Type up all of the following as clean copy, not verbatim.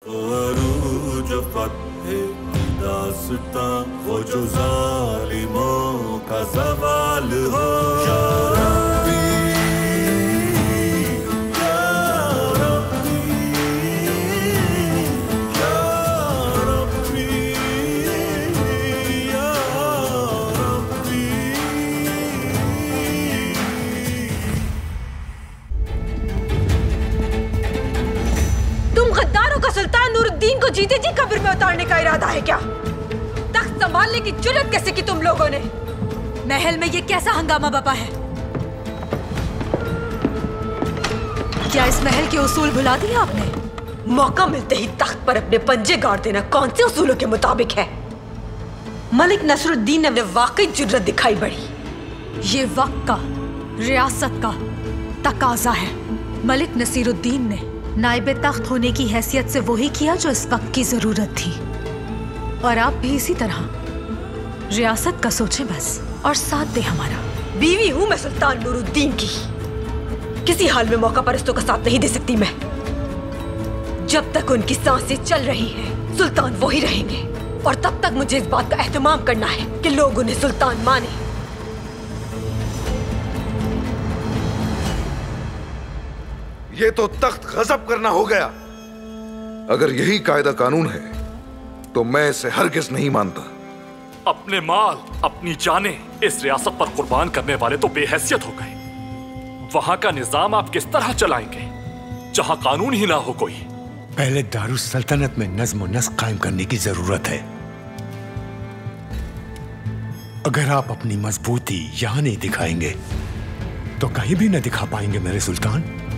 जो दास्तां वो जो जालिमों का सवाल हो या रब्बी, या रब्बी, या रब्बी, या रब्बी। तुम गद्दारों का सुल्तान नूरुद्दीन को जीते जी कब्र में उतारने का इरादा है क्या? तख्त संभालने की जुर्रत कैसे की तुम लोगों ने? महल में ये कैसा हंगामा बपा है? क्या इस महल के उसूल भुला दिए आपने? मौका मिलते ही तख्त पर अपने पंजे गाड़ देना कौन से उसूलों के मुताबिक है? मलिक नसरुद्दीन ने वाकई जुर्रत दिखाई बड़ी। ये वक्त का, रियासत का तकाजा है। मलिक नसीरुद्दीन ने नाइबे तख्त होने की हैसियत से वही किया जो इस वक्त की जरूरत थी, और आप भी इसी तरह रियासत का सोचें बस और साथ दे हमारा। बीवी हूं मैं सुल्तान नूरुद्दीन की, किसी हाल में मौका परस्तों का साथ नहीं दे सकती मैं। जब तक उनकी सांसें चल रही हैं, सुल्तान वही रहेंगे, और तब तक मुझे इस बात का एहतमाम करना है कि लोग उन्हें सुल्तान माने। ये तो तख्त गजब करना हो गया। अगर यही कायदा कानून है तो मैं इसे हरगिज नहीं मानता। अपने माल, अपनी जाने इस रियासत पर कुर्बान करने वाले तो बेहैसियत हो गए। वहां का निजाम आप किस तरह चलाएंगे जहां कानून ही ना हो कोई? पहले दारुस सल्तनत में नज्म व नस्क कायम करने की जरूरत है। अगर आप अपनी मजबूती यहां नहीं दिखाएंगे तो कहीं भी न दिखा पाएंगे मेरे सुल्तान।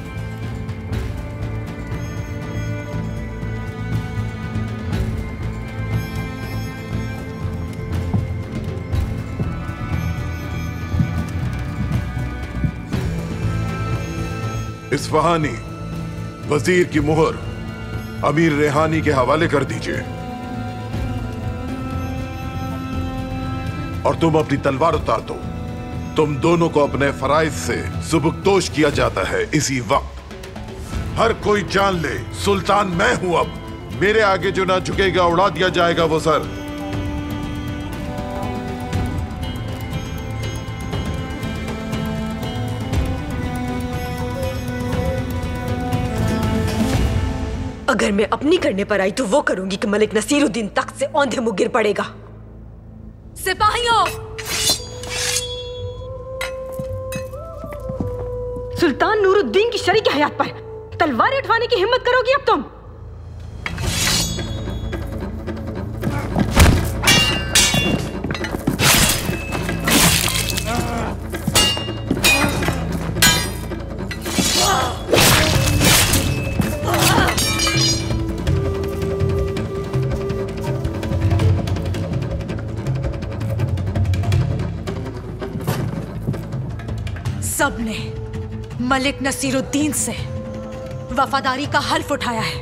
इस्फहानी वजीर की मुहर अमीर रेहानी के हवाले कर दीजिए, और तुम अपनी तलवार उतार दो। तुम दोनों को अपने फराइज से सुबुकदोश किया जाता है इसी वक्त। हर कोई जान ले सुल्तान मैं हूं। अब मेरे आगे जो ना झुकेगा उड़ा दिया जाएगा वो सर। अगर मैं अपनी करने पर आई तो वो करूंगी कि मलिक नसीरुद्दीन तख्त से औंधे मुंह गिर पड़ेगा। सिपाहियों, सुल्तान नूरुद्दीन की शरीक हयात पर तलवार उठवाने की हिम्मत करोगी अब तुम? सबने मलिक नसीरुद्दीन से वफादारी का हल्फ उठाया है।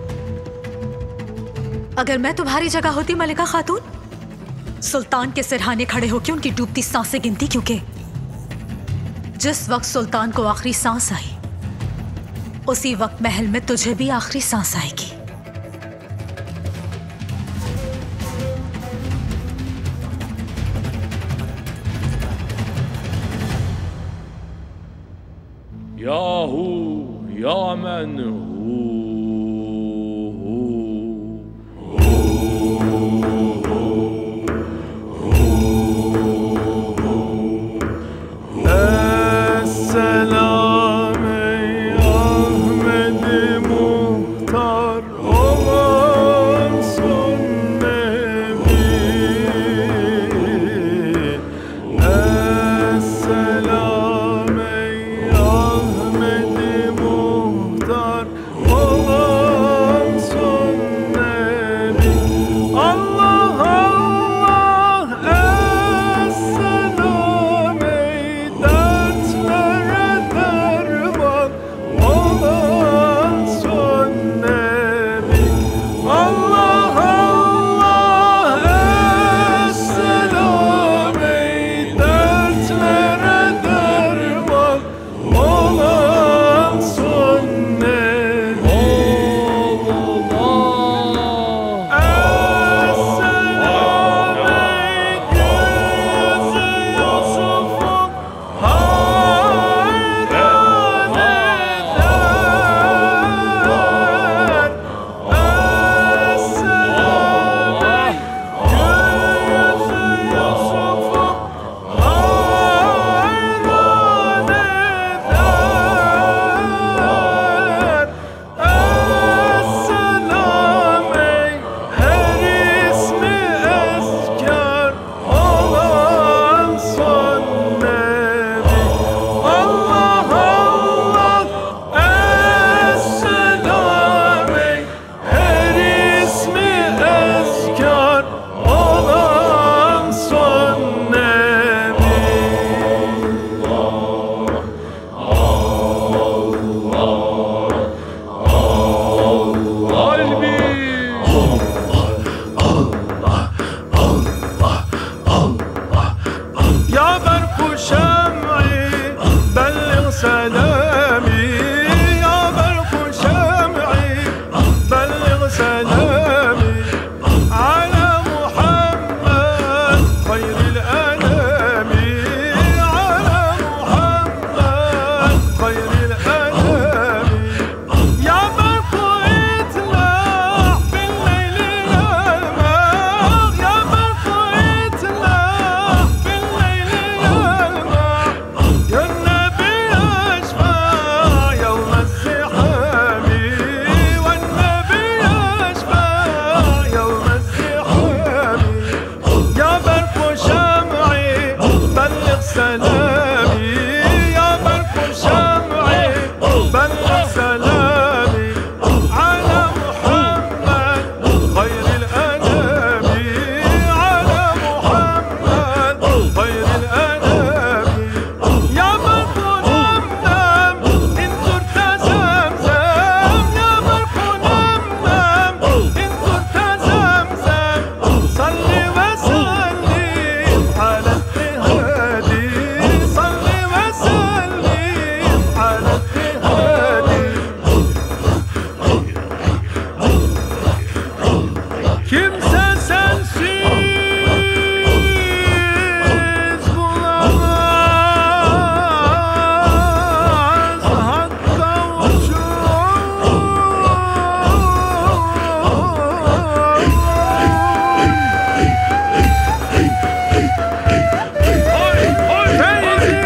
अगर मैं तुम्हारी जगह होती मलिका खातून, सुल्तान के सिरहाने खड़े होकर उनकी डूबती सांसें गिनती, क्योंकि जिस वक्त सुल्तान को आखिरी सांस आई उसी वक्त महल में तुझे भी आखिरी सांस आएगी। या हू या मन Oh سلامي يا برق شمعي بلغ سلامي على محمد خير الأنام على محمد خير الأنام يا برق نمنم إن زرت زمزم يا برق نمنم إن زرت زمزم صل وسلم على الهادي صل وسلم على الهادي kimse sensiz bulamaz hakka Feyzi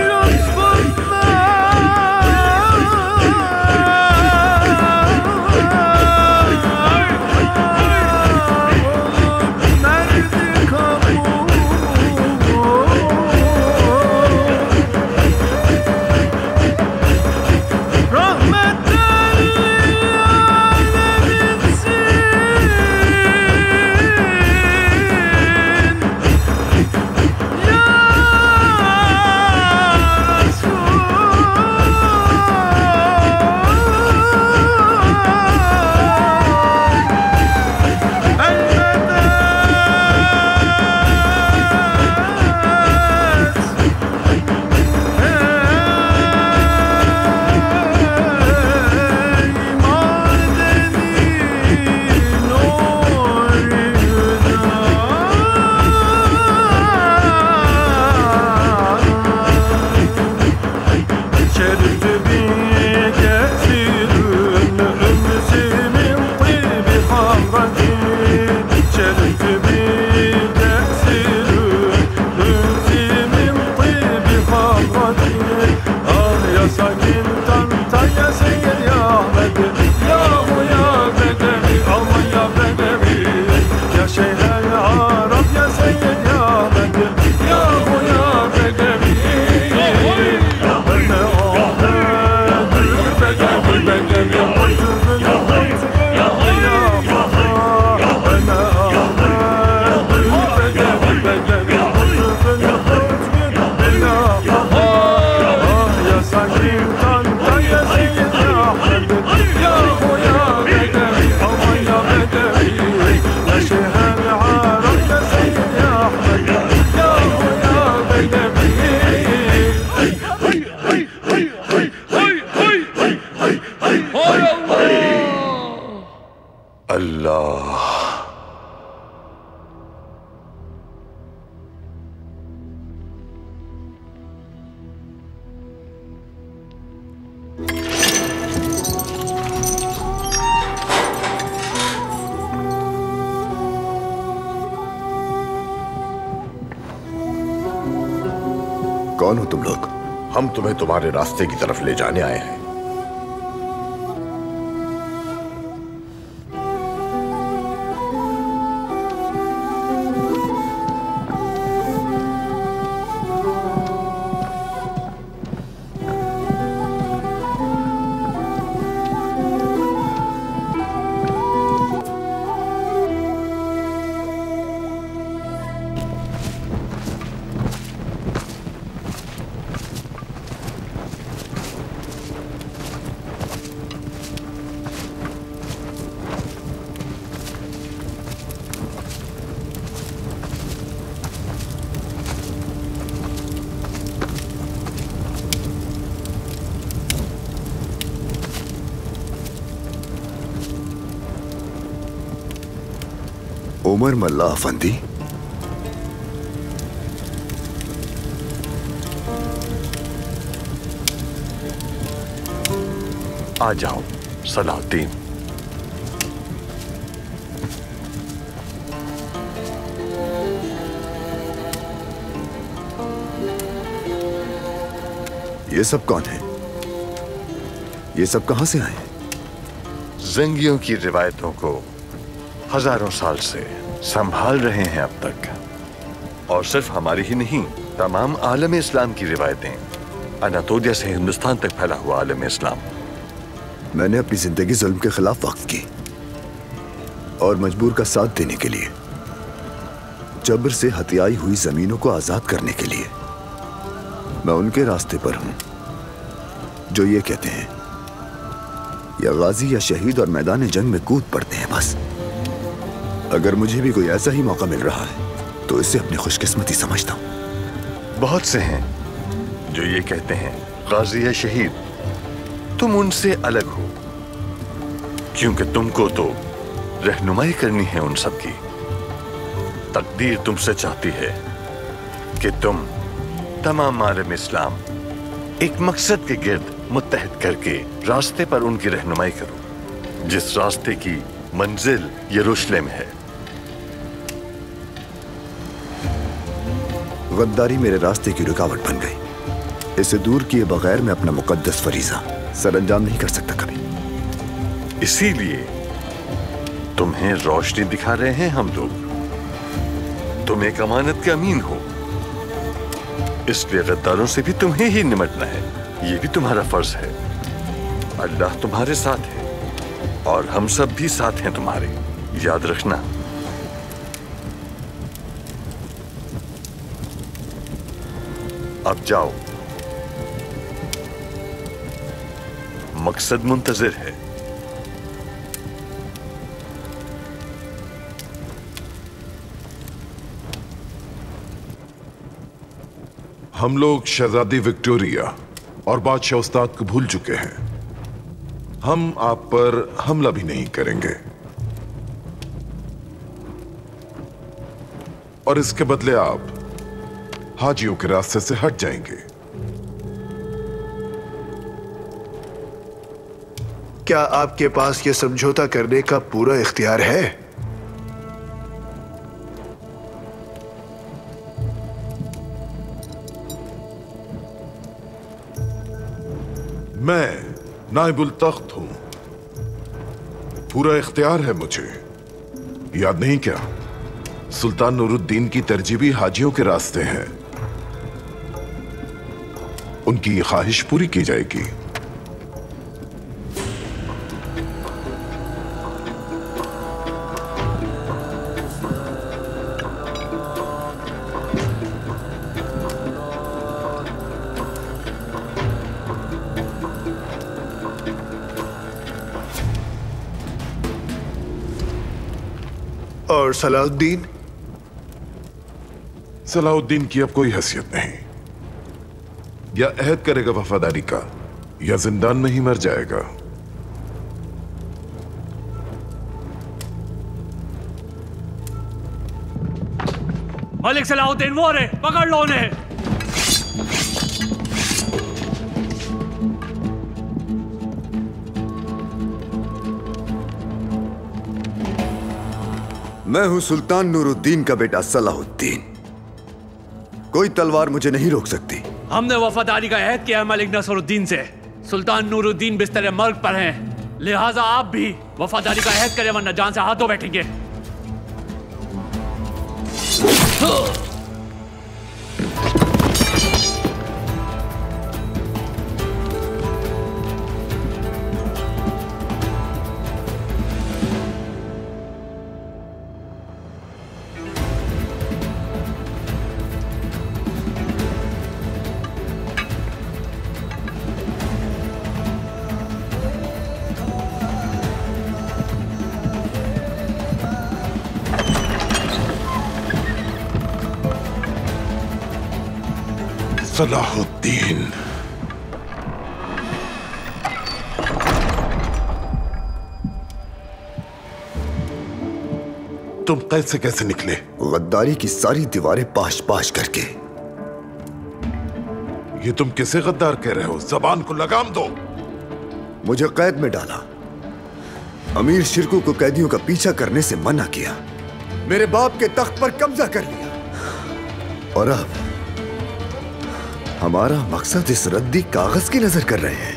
कौन हो तुम लोग? हम तुम्हें तुम्हारे रास्ते की तरफ ले जाने आए हैं। उमर मल्ला अफंदी, आ जाओ सलाहुद्दीन। ये सब कौन है? ये सब कहां से आए? ज़ंगियों की रिवायतों को हजारों साल से संभाल रहे हैं अब तक, और सिर्फ हमारी ही नहीं तमाम आलम इस्लाम की रिवायतें, अनातोलिया से हिंदुस्तान तक फैला हुआ आलम इस्लाम। मैंने अपनी जिंदगी जुल्म के खिलाफ वक्फ की और मजबूर का साथ देने के लिए, जबर से हत्याई हुई जमीनों को आजाद करने के लिए। मैं उनके रास्ते पर हूं जो ये कहते हैं या गाजी या शहीद और मैदान जंग में कूद पड़ते हैं बस। अगर मुझे भी कोई ऐसा ही मौका मिल रहा है तो इसे अपनी खुशकिस्मती समझता हूं। बहुत से हैं जो ये कहते हैं गाजी या शहीद, तुम उनसे अलग हो, क्योंकि तुमको तो रहनुमाई करनी है उन सब की। तकदीर तुमसे चाहती है कि तुम तमाम आलम इस्लाम एक मकसद के गिर्द मुत्तहद करके रास्ते पर उनकी रहनुमाई करो, जिस रास्ते की मंजिल यरूशलेम है। गद्दारी मेरे रास्ते की रुकावट बन गई। इसे दूर किए बगैर मैं अपना मुकद्दस फरीजा सरअंजाम नहीं कर सकता कभी। इसीलिए तुम्हें रोशनी दिखा रहे हैं हम लोग। तुम एक अमानत के अमीन हो, इसलिए गद्दारों से भी तुम्हें ही निमटना है। ये भी तुम्हारा फर्ज है। अल्लाह तुम्हारे साथ है और हम सब भी साथ हैं तुम्हारे, याद रखना। अब जाओ, मकसद मुंतजिर है। हम लोग शहजादी विक्टोरिया और बादशाह उस्ताद को भूल चुके हैं। हम आप पर हमला भी नहीं करेंगे और इसके बदले आप हाजियों के रास्ते से हट जाएंगे। क्या आपके पास यह समझौता करने का पूरा इख्तियार है? मैं नाइबुल तख्त हूं, पूरा इख्तियार है मुझे। याद नहीं क्या, सुल्तान नूरुद्दीन की तरजीह भी हाजियों के रास्ते हैं। उनकी ये ख्वाहिश पूरी की जाएगी। और सलाहुद्दीन? सलाहुद्दीन की अब कोई हैसियत नहीं। या अहद करेगा वफादारी का या जिंदान में ही मर जाएगा। मलिक सलाहुद्दीन वो रहे, पकड़ लो उन्हें। मैं हूं सुल्तान नूरुद्दीन का बेटा सलाहुद्दीन। कोई तलवार मुझे नहीं रोक सकती। हमने वफादारी का अहद किया है मलिक नसरुद्दीन से। सुल्तान नूरुद्दीन बिस्तर मर्ग पर हैं, लिहाजा आप भी वफादारी का अहद करें, वरना जान से हाथों बैठेंगे। सलाहुद्दीन, तुम कैद से कैसे निकले? गद्दारी की सारी दीवारें पाश पाश करके। ये तुम किसे गद्दार कह रहे हो? जबान को लगाम दो। मुझे कैद में डाला, अमीर शिरकू को कैदियों का पीछा करने से मना किया, मेरे बाप के तख्त पर कब्जा कर लिया, और अब हमारा मकसद इस रद्दी कागज की नजर कर रहे हैं।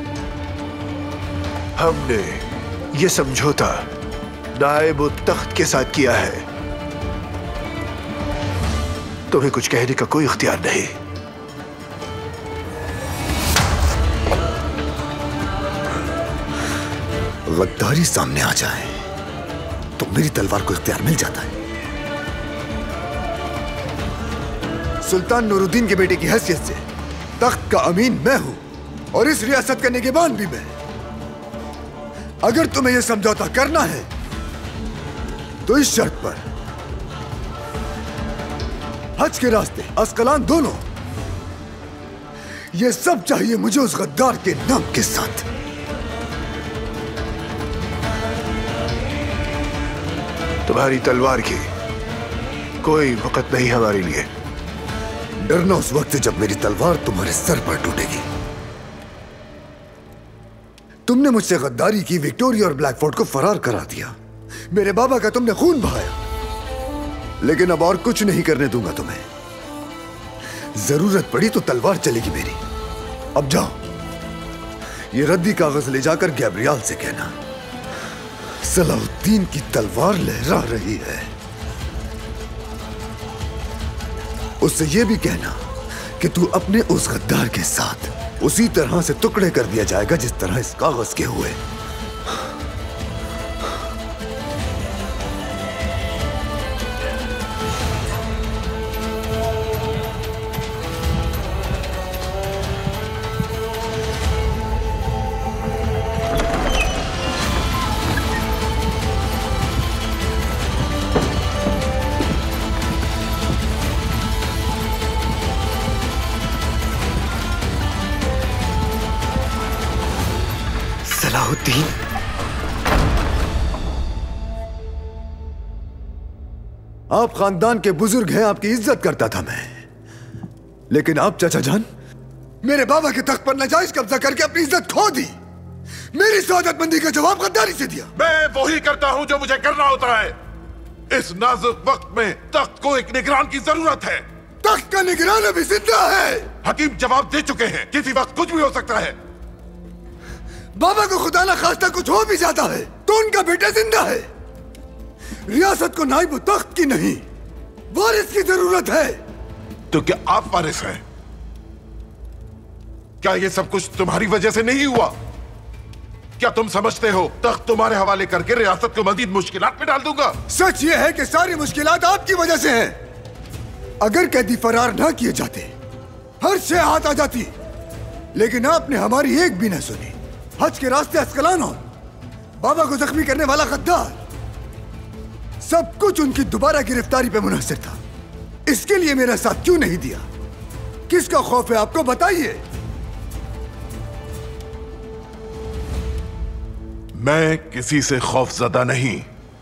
हमने ये समझौता नायब तख्त के साथ किया है, तुम्हें कुछ कहने का कोई इख्तियार नहीं। गद्दारी सामने आ जाए तो मेरी तलवार को इख्तियार मिल जाता है। सुल्तान नूरुद्दीन के बेटे की हैसियत से तख्त का अमीन मैं हूं और इस रियासत का निगहबान भी मैं। अगर तुम्हें यह समझौता करना है तो इस शर्त पर, हज के रास्ते, अस्कलान दोनों, यह सब चाहिए मुझे उस गद्दार के नाम के साथ। तुम्हारी तलवार की कोई वक़्त नहीं हमारे लिए। डरना उस वक्त से जब मेरी तलवार तुम्हारे सर पर टूटेगी। तुमने मुझसे गद्दारी की, विक्टोरिया और ब्लैकफोर्ड को फरार करा दिया, मेरे बाबा का तुमने खून बहाया, लेकिन अब और कुछ नहीं करने दूंगा तुम्हें। जरूरत पड़ी तो तलवार चलेगी मेरी। अब जाओ, ये रद्दी कागज ले जाकर गैब्रियल से कहना सलाहुद्दीन की तलवार लहरा रही है। उससे यह भी कहना कि तू अपने उस गद्दार के साथ उसी तरह से टुकड़े कर दिया जाएगा जिस तरह इस कागज के हुए। सलाहुद्दीन, आप खानदान के बुजुर्ग हैं, आपकी इज्जत करता था मैं, लेकिन आप चाचा जान मेरे बाबा के तख्त पर नाजायज कब्जा करके अपनी इज्जत खो दी। मेरी सआदतमंदी का जवाब गद्दारी से दिया। मैं वही करता हूं जो मुझे करना होता है। इस नाजुक वक्त में तख्त को एक निगरान की जरूरत है। तख्त का निगरान अभी जिंदा है। हकीम जवाब दे चुके हैं, किसी वक्त कुछ भी हो सकता है। बाबा को खुदा ना खास्ता कुछ हो भी जाता है तो उनका बेटा जिंदा है। रियासत को नाइब तख्त की नहीं, वारिस की जरूरत है। तो क्या आप वारिस हैं? क्या ये सब कुछ तुम्हारी वजह से नहीं हुआ? क्या तुम समझते हो तख्त तुम्हारे हवाले करके रियासत को मजीद मुश्किलात में डाल दूंगा? सच ये है कि सारी मुश्किलात आपकी वजह से हैं। अगर कैदी फरार ना किए जाते, हर शे हाथ आ जाती, लेकिन आपने हमारी एक भी न सुनी। हज के रास्ते अस्कलान और बाबा को जख्मी करने वाला गद्दार, सब कुछ उनकी दोबारा गिरफ्तारी पे मुनहसर था। इसके लिए मेरा साथ क्यों नहीं दिया? किसका खौफ है आपको, बताइए। मैं किसी से खौफजदा नहीं,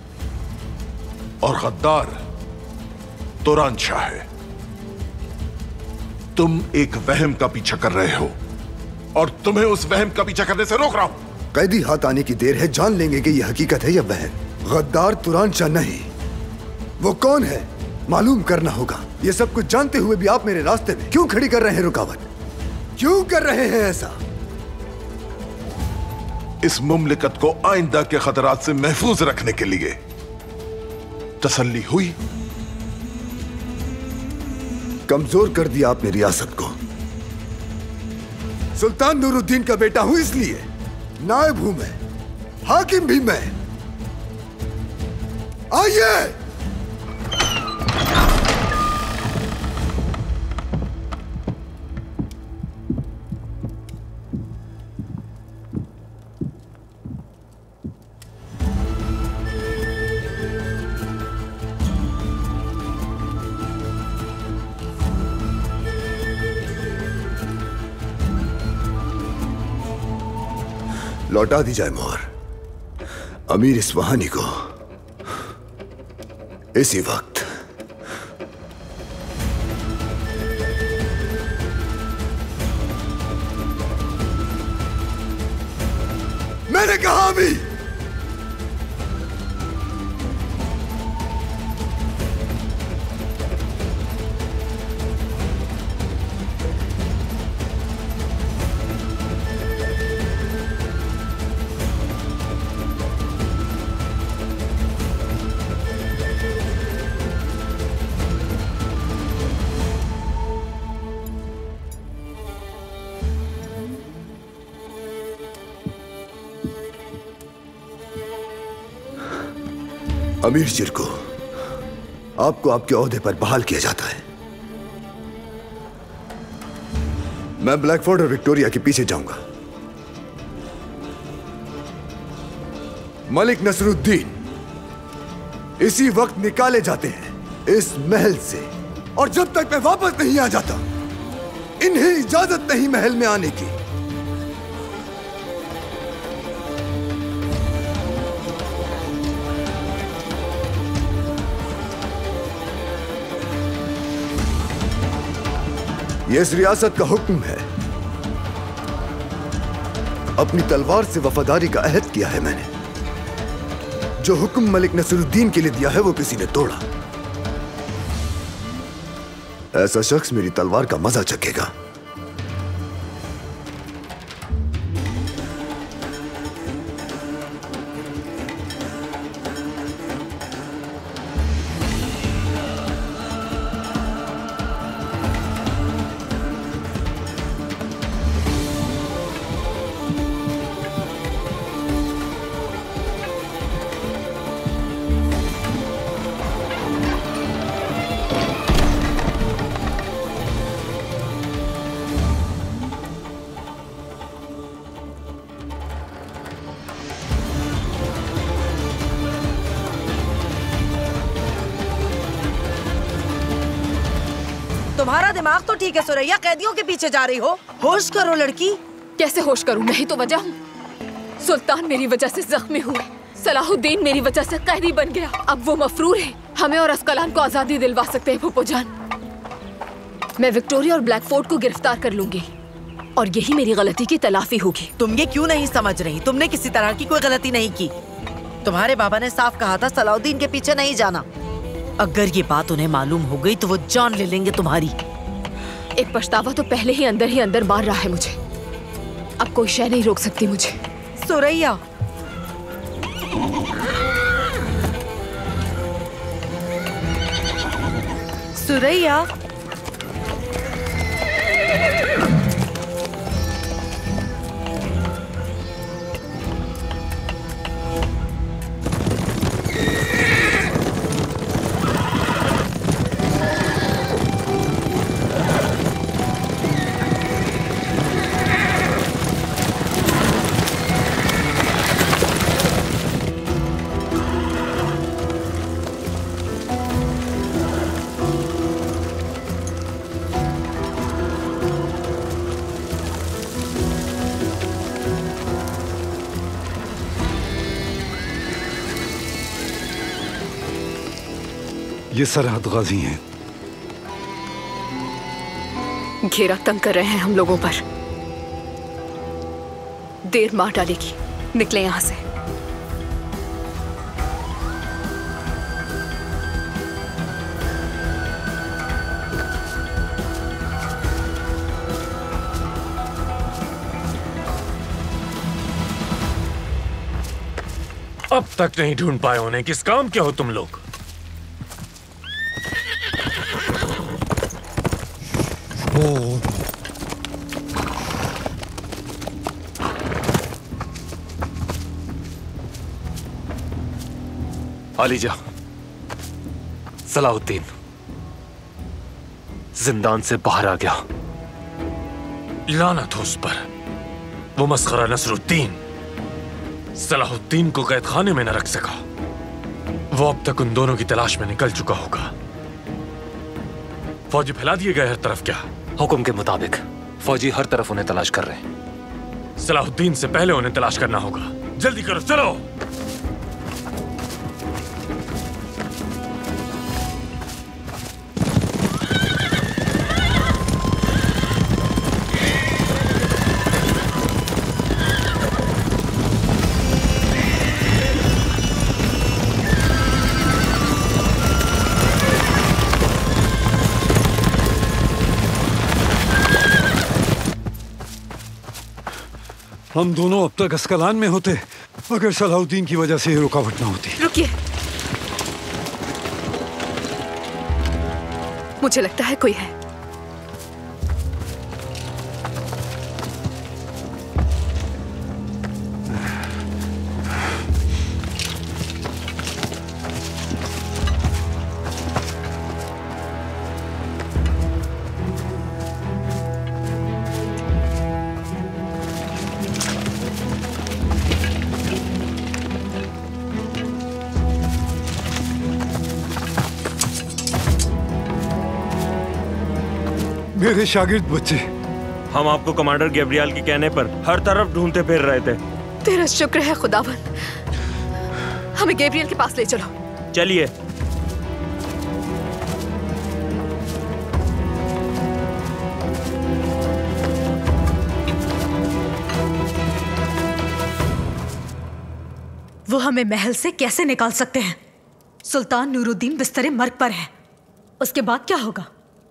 और गद्दार तुरान शाह है। तुम एक वहम का पीछा कर रहे हो और तुम्हें उस वहम का पीछा करने से रोक रहा हूं। कैदी हाथ आने की देर है, जान लेंगे कि यह हकीकत है या वहम। गद्दार तुरान शाह नहीं, वो कौन है मालूम करना होगा। ये सब कुछ जानते हुए भी आप मेरे रास्ते में क्यों खड़ी कर रहे हैं रुकावट? क्यों कर रहे हैं ऐसा? इस मुमलिकत को आइंदा के खतरात से महफूज रखने के लिए। तसल्ली हुई? कमजोर कर दिया आपने रियासत को। सुल्तान नूरुद्दीन का बेटा हूं, इसलिए नायब हूं मैं, हाकिम भी मैं। आइए। लौटा दी जाए मोहर अमीर इस्फहानी को इसी वक्त। मैंने कहा अभी। अमीर शिर को आपको आपके ओहदे पर बहाल किया जाता है। मैं ब्लैकफोर्ड और विक्टोरिया के पीछे जाऊंगा। मलिक नसरुद्दीन इसी वक्त निकाले जाते हैं इस महल से, और जब तक मैं वापस नहीं आ जाता इन्हें इजाजत नहीं महल में आने की। यह इस रियासत का हुक्म है। अपनी तलवार से वफादारी का अहद किया है मैंने। जो हुक्म मलिक नसरुद्दीन के लिए दिया है वो किसी ने तोड़ा। ऐसा शख्स मेरी तलवार का मजा चखेगा। तुम्हारा दिमाग तो ठीक है सुरैया, कैदियों के पीछे जा रही हो। होश करो लड़की। कैसे होश करूं? मैं ही तो वजह हूँ। सुल्तान मेरी वजह से जख्मी हुए, सलाहुद्दीन मेरी वजह से कैदी बन गया, अब वो मफरूर है। हमें और अस्कलान को आजादी दिलवा सकते हैं फूफो जान। मैं विक्टोरिया और ब्लैकफोर्ड को गिरफ्तार कर लूंगी और यही मेरी गलती की तलाफी होगी। तुम ये क्यों नहीं समझ रही? तुमने किसी तरह की कोई गलती नहीं की। तुम्हारे बाबा ने साफ कहा था सलाहुद्दीन के पीछे नहीं जाना। अगर ये बात उन्हें मालूम हो गई तो वो जान ले लेंगे तुम्हारी। एक पछतावा तो पहले ही अंदर मार रहा है मुझे। अब कोई शय नहीं रोक सकती मुझे। सुरैया, सुरैया, ये सरहद गाजी हैं। घेरा तंग कर रहे हैं हम लोगों पर। देर मार डालेगी। निकले यहां से। अब तक नहीं ढूंढ पाए उन्हें। किस काम के हो तुम लोग? आलिजा, सलाहुद्दीन जिंदान से बाहर आ गया। लानत हो उस पर। वो मस्खरा नसरुद्दीन सलाहुद्दीन को कैद खाने में न रख सका। वो अब तक उन दोनों की तलाश में निकल चुका होगा। फौजी फैला दिए गए हर तरफ। क्या हुक्म के मुताबिक फौजी हर तरफ उन्हें तलाश कर रहे हैं। सलाहुद्दीन से पहले उन्हें तलाश करना होगा। जल्दी करो, चलो। हम दोनों अब तक अस्कलान में होते अगर सलाहुद्दीन की वजह से रुकावट ना होती। रुकिए, मुझे लगता है कोई है। मेरे शागिर्द बच्चे। हम आपको कमांडर गैब्रियल के कहने पर हर तरफ ढूंढते फिर रहे थे। तेरा शुक्र है खुदावन, हमें गैब्रियल के पास ले चलो। चलिए। वो हमें महल से कैसे निकाल सकते हैं? सुल्तान नूरुद्दीन बिस्तरे मर्ग पर है। उसके बाद क्या होगा?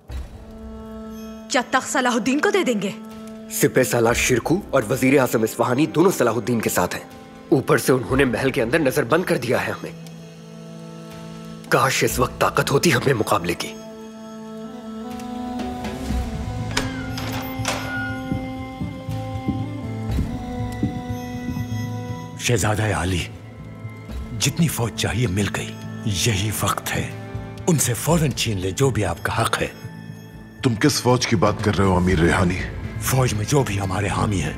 क्या तख्त सलाहुद्दीन को दे देंगे? सिपह सालार शिरकू और वजीर आजम इस्फहानी दोनों सलाहुद्दीन के साथ हैं। ऊपर से उन्होंने महल के अंदर नजर बंद कर दिया है हमें। काश इस वक्त ताकत होती हमें मुकाबले की। शहजादा आली, जितनी फौज चाहिए मिल गई। यही वक्त है, उनसे फौरन छीन ले जो भी आपका हक है। तुम किस फौज की बात कर रहे हो अमीर रेहानी? फौज में जो भी हमारे हामी हैं।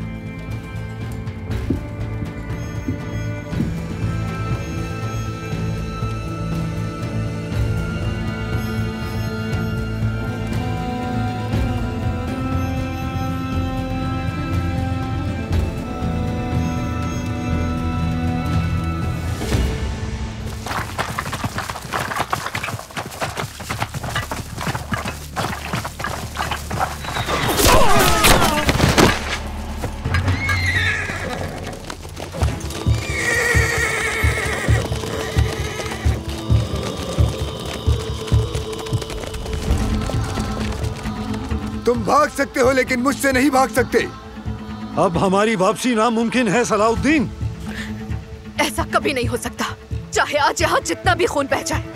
तुम भाग सकते हो लेकिन मुझसे नहीं भाग सकते। अब हमारी वापसी नामुमकिन है सलाहुद्दीन। ऐसा कभी नहीं हो सकता, चाहे आज यहाँ जितना भी खून बह जाए।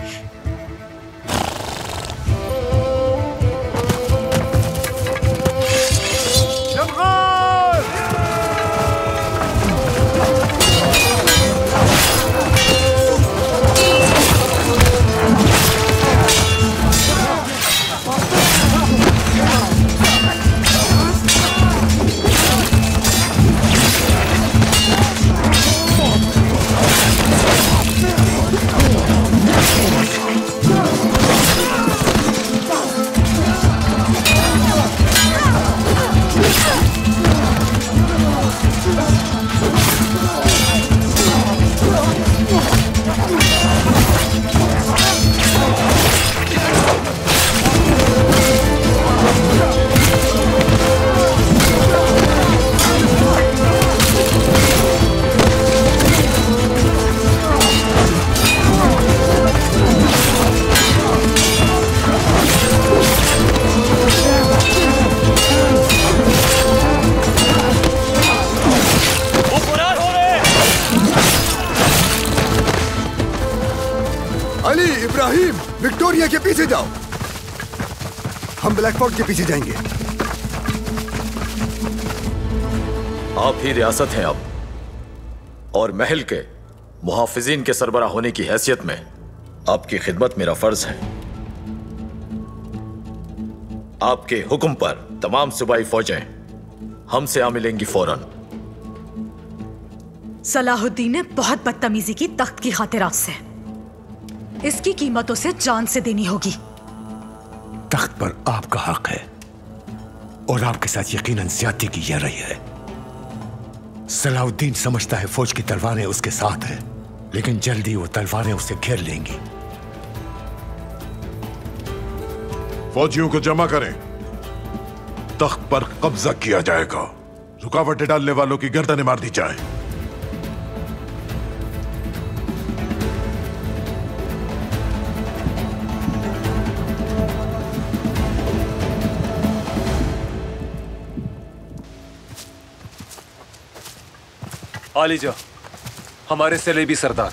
विक्टोरिया के पीछे जाओ, हम ब्लैकफोर्ट के पीछे जाएंगे। आप ही रियासत हैं अब, और महल के मुहाफिजीन के सरबरा होने की हैसियत में आपकी खिदमत मेरा फर्ज है। आपके हुक्म पर तमाम सूबाई फौजें हमसे आ मिलेंगी फौरन। सलाहुद्दीन ने बहुत बदतमीजी की तख्त की खातिर आपसे। इसकी कीमत उसे जान से देनी होगी। तख्त पर आपका हक है और आपके साथ यकीनन ज्यादती की जा रही है। सलाहुद्दीन समझता है फौज की तलवारें उसके साथ है, लेकिन जल्दी वो तलवारें उसे घेर लेंगी। फौजियों को जमा करें, तख्त पर कब्जा किया जाएगा। रुकावटें डालने वालों की गर्दनें मार दी जाएं। आलीजा, हमारे सलेबी सरदार।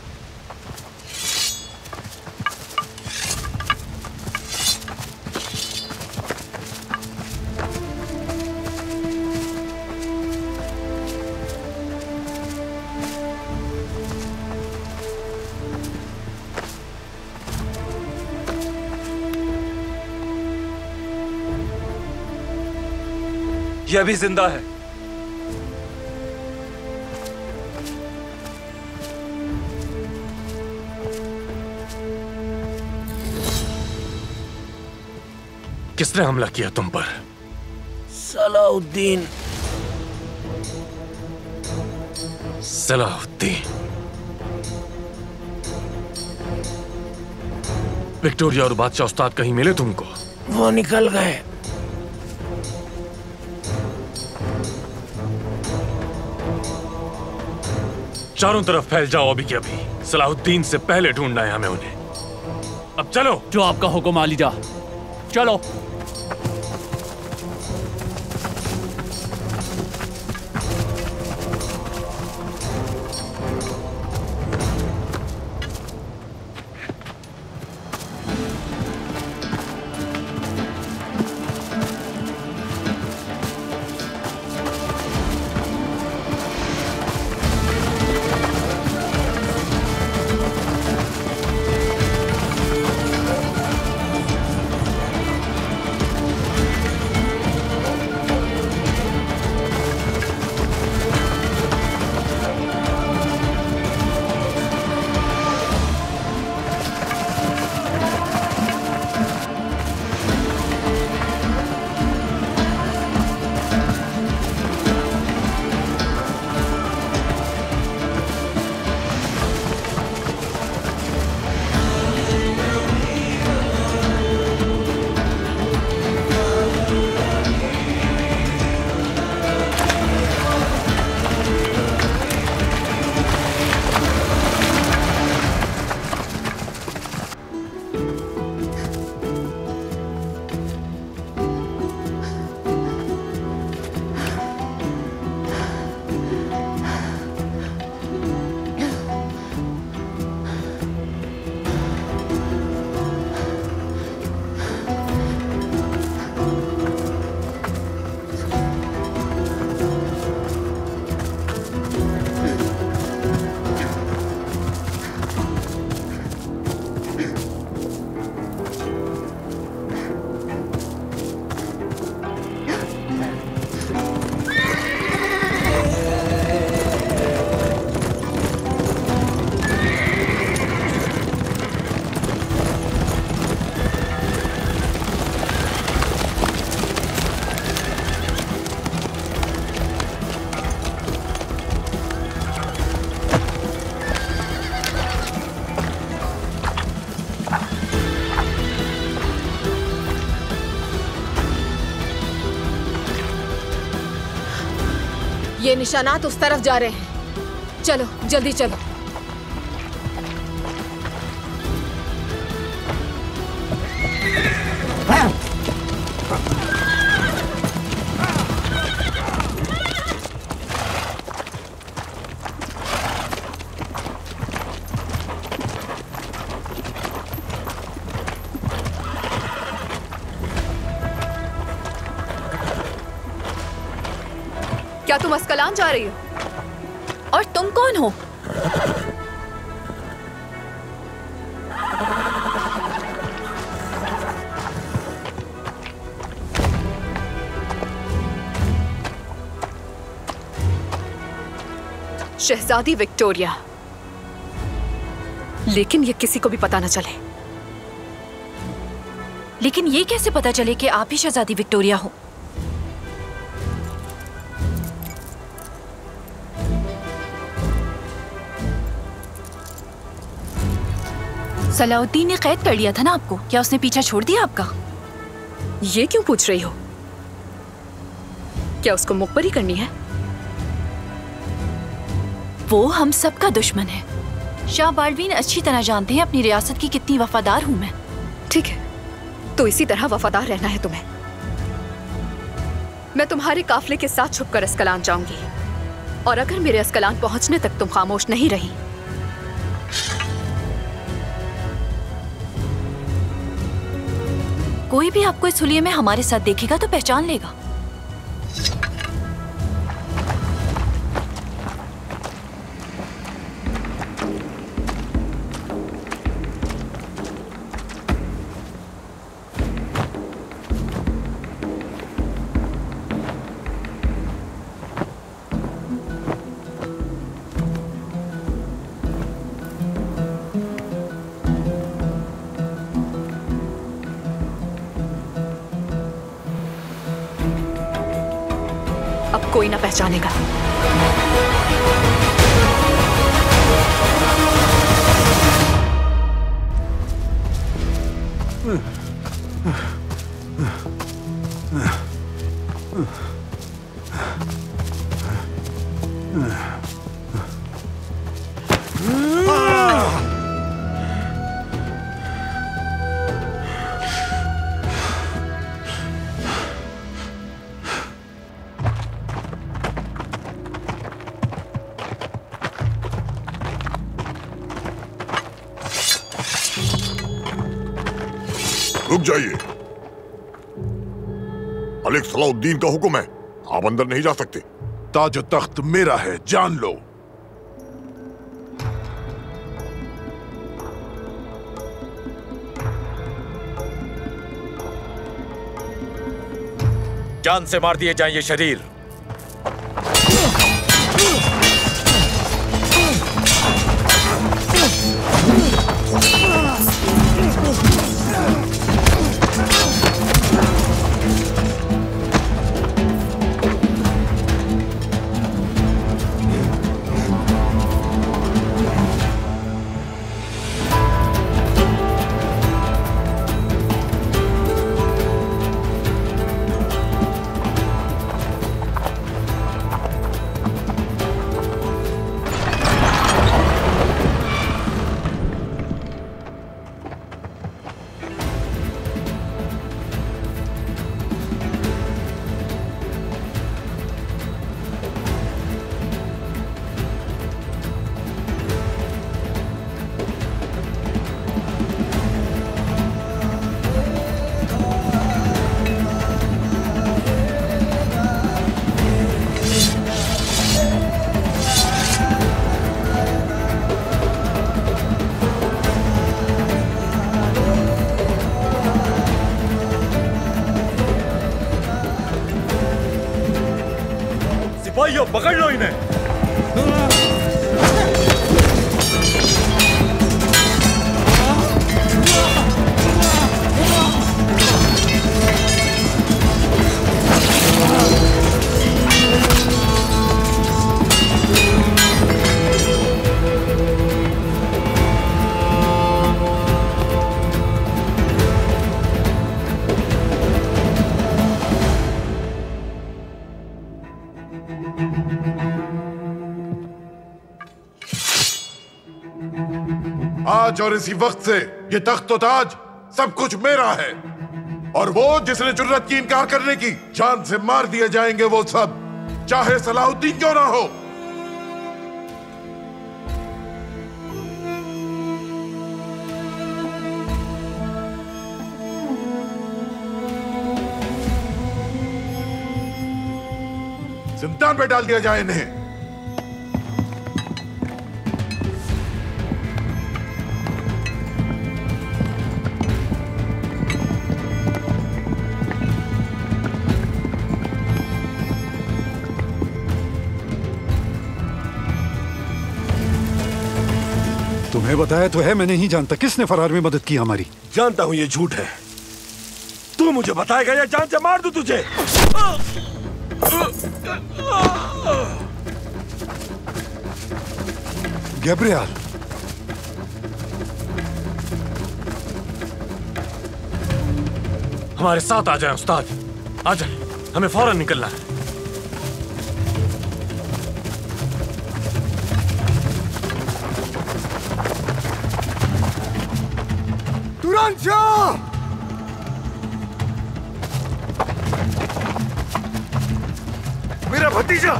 यह भी जिंदा है। किसने हमला किया तुम पर? सलाहुद्दीन। सलाहुद्दीन। विक्टोरिया और बादशाह उस्ताद कहीं मिले तुमको? वो निकल गए। चारों तरफ फैल जाओ अभी के अभी। सलाहुद्दीन से पहले ढूंढना है हमें उन्हें। अब चलो। जो आपका हुक्म आलिजा। चलो। ये निशानात उस तरफ जा रहे हैं। चलो जल्दी चलो। क्या तुम अस्कलान जा रही हो? और तुम कौन हो? शहजादी विक्टोरिया। लेकिन ये किसी को भी पता न चले। लेकिन ये कैसे पता चले कि आप ही शहजादी विक्टोरिया हो? सलाहुद्दीन ने कैद कर लिया था ना आपको। क्या उसने पीछा छोड़ दिया आपका? ये क्यों पूछ रही हो? क्या उसको मुखबरी करनी है? वो हम सबका दुश्मन है। शाह बाल्डविन अच्छी तरह जानते हैं अपनी रियासत की कितनी वफादार हूं मैं। ठीक है, तो इसी तरह वफादार रहना है तुम्हें। मैं तुम्हारे काफिले के साथ छुपकर अस्कलान जाऊंगी, और अगर मेरे अस्कलान पहुंचने तक तुम खामोश नहीं रही कोई भी आपको इस हुलिये में हमारे साथ देखेगा तो पहचान लेगा। अब कोई ना पहचानेगा। रुक जाइए। मलिक सलाउद्दीन का हुक्म है, आप अंदर नहीं जा सकते। ताज तख्त मेरा है, जान लो। जान से मार दिए जाएं ये शरीर। सिपाहियों, पकड़ लो इन्हें। आज और इसी वक्त से ये तख्त ताज सब कुछ मेरा है, और वो जिसने जुर्रत की इनकार करने की, जान से मार दिए जाएंगे वो सब, चाहे सलाहुद्दीन क्यों ना हो। जिंदान पे डाल दिया जाए इन्हें। तुम्हें बताया तो है, मैं नहीं जानता किसने फरार में मदद की हमारी। जानता हूं ये झूठ है। तू मुझे बताएगा या जान से मार दूं तुझे? गैब्रियल, हमारे साथ आ जाए उस्ताद, आ जाए, हमें फौरन निकलना है। तुरंत जाओ। मेरा भतीजा।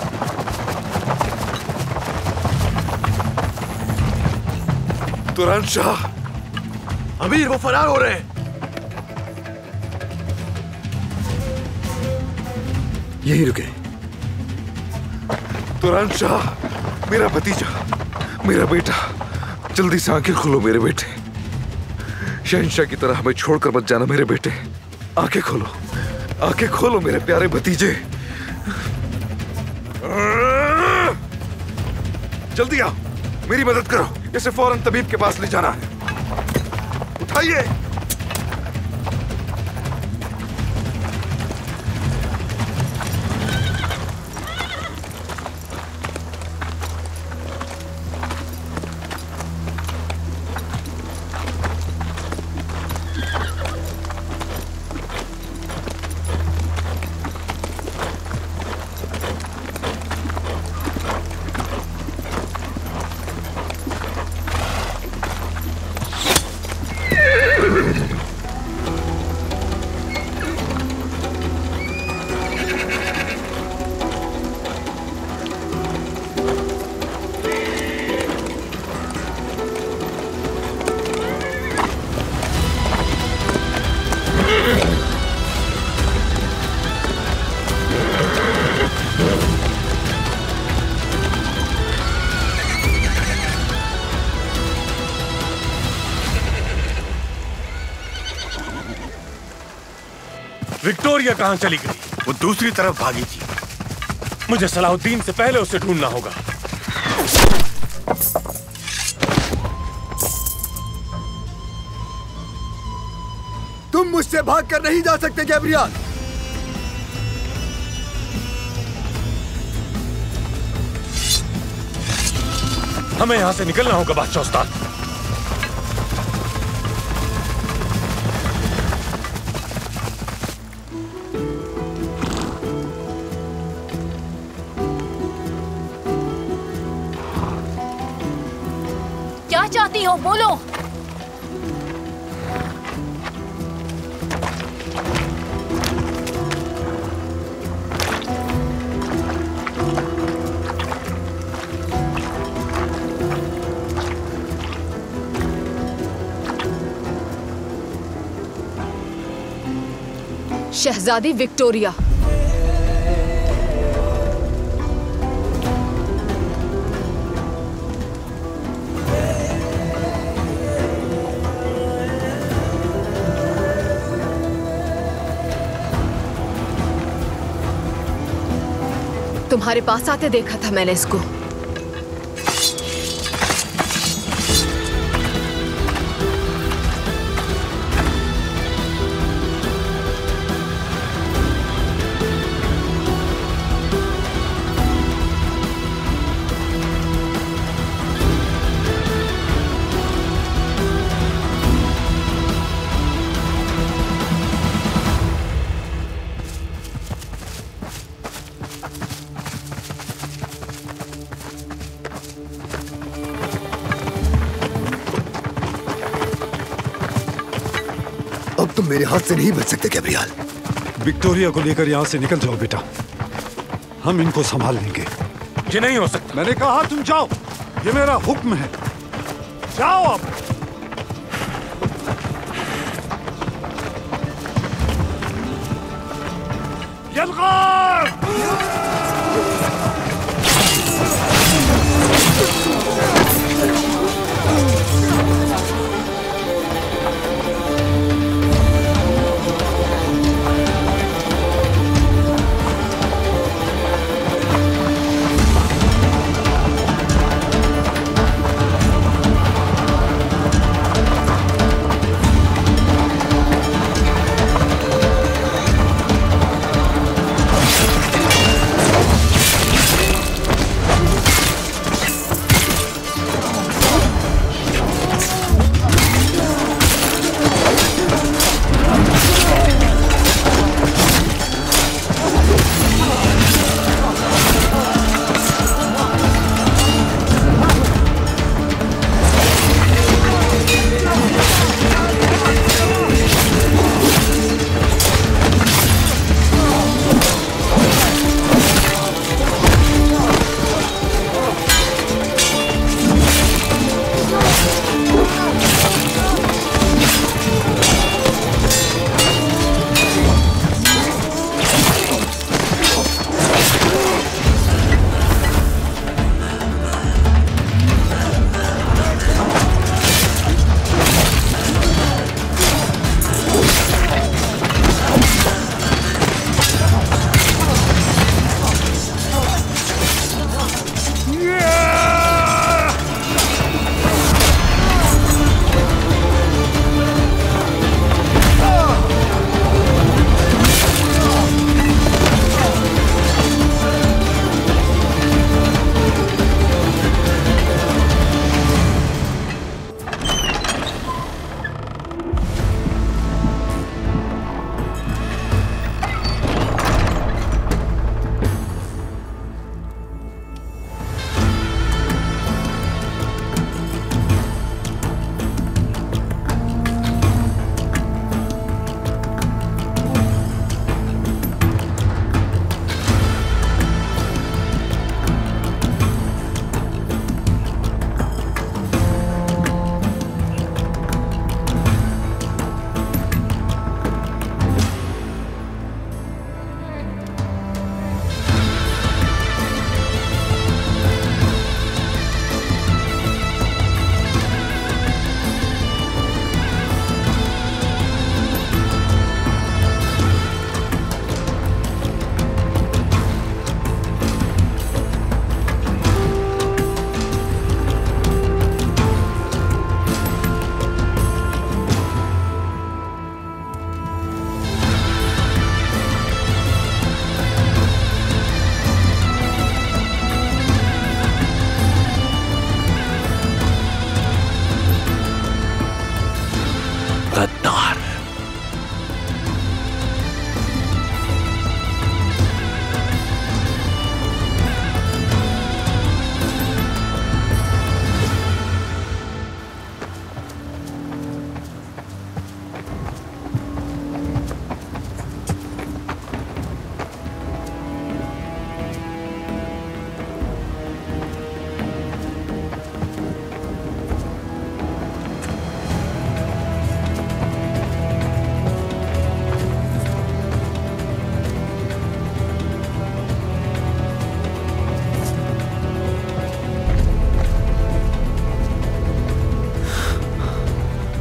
तुरंत शाह, अमीर वो फरार हो रहे हैं। यहीं रुके। तुरंत शाह, मेरा भतीजा, मेरा बेटा, जल्दी से आंखें खोलो मेरे बेटे। शहंशाह की तरह हमें छोड़कर मत जाना मेरे बेटे। आंखें खोलो, आंखें खोलो मेरे प्यारे भतीजे। जल्दी आओ, मेरी मदद करो। इसे फौरन तबीब के पास ले जाना है। उठाइए। विक्टोरिया कहाँ चली गई? वो दूसरी तरफ भागी थी। मुझे सलाहुद्दीन से पहले उसे ढूंढना होगा। तुम मुझसे भागकर नहीं जा सकते गैब्रियल। हमें यहां से निकलना होगा बादशाह उस्ताद। क्या चाहती हो बोलो। शहजादी विक्टोरिया। तुम्हारे पास आते देखा था मैंने इसको। अब तुम मेरे हाथ से नहीं बच सकते गैब्रियल। विक्टोरिया को लेकर यहाँ से निकल जाओ बेटा, हम इनको संभाल लेंगे। ये नहीं हो सकता। मैंने कहा तुम जाओ, ये मेरा हुक्म है। जाओ अब।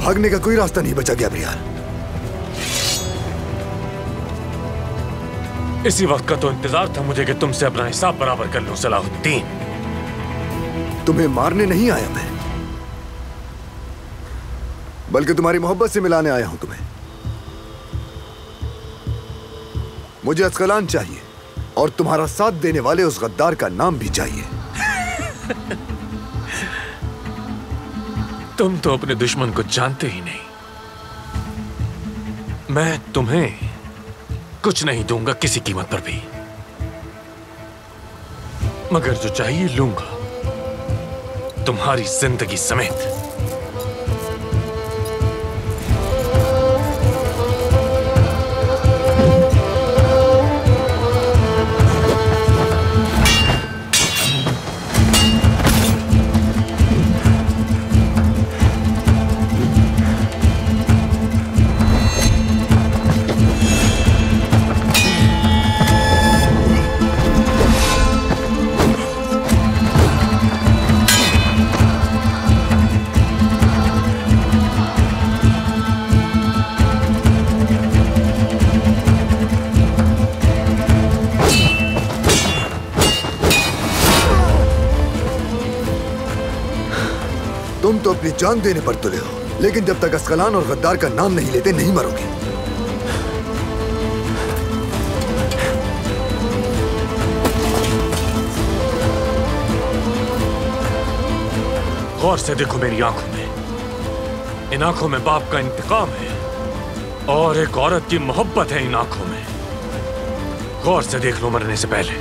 भागने का कोई रास्ता नहीं बचा गैब्रियल। इसी वक्त का तो इंतजार था मुझे कि तुमसे अपना हिसाब बराबर कर लूं सलाहुद्दीन। तुम्हें मारने नहीं आया मैं, बल्कि तुम्हारी मोहब्बत से मिलाने आया हूं तुम्हें। मुझे अस्कलान चाहिए और तुम्हारा साथ देने वाले उस गद्दार का नाम भी चाहिए। तुम तो अपने दुश्मन को जानते ही नहीं। मैं तुम्हें कुछ नहीं दूंगा किसी कीमत पर भी, मगर जो चाहिए लूंगा, तुम्हारी जिंदगी समेत। तुम तो अपनी जान देने पर तुले हो, लेकिन जब तक अस्कलान और गद्दार का नाम नहीं लेते नहीं मरोगे। गौर से देखो मेरी आंखों में। इन आंखों में बाप का इंतकाम है और एक औरत की मोहब्बत है इन आंखों में। गौर से देख लो मरने से पहले।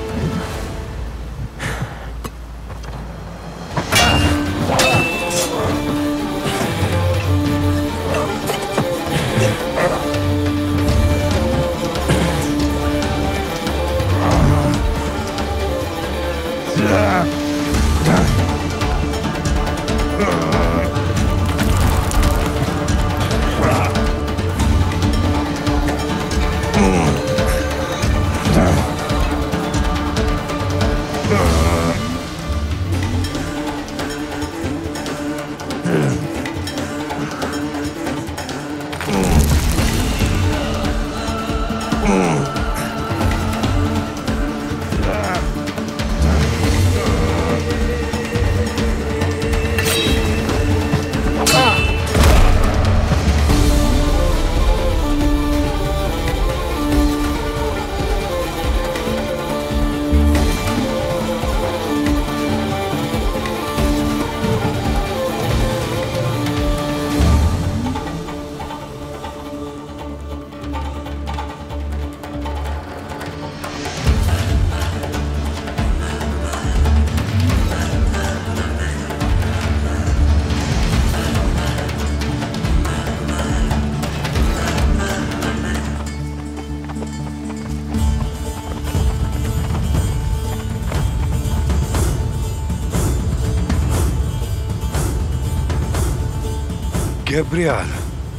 गैब्रियल,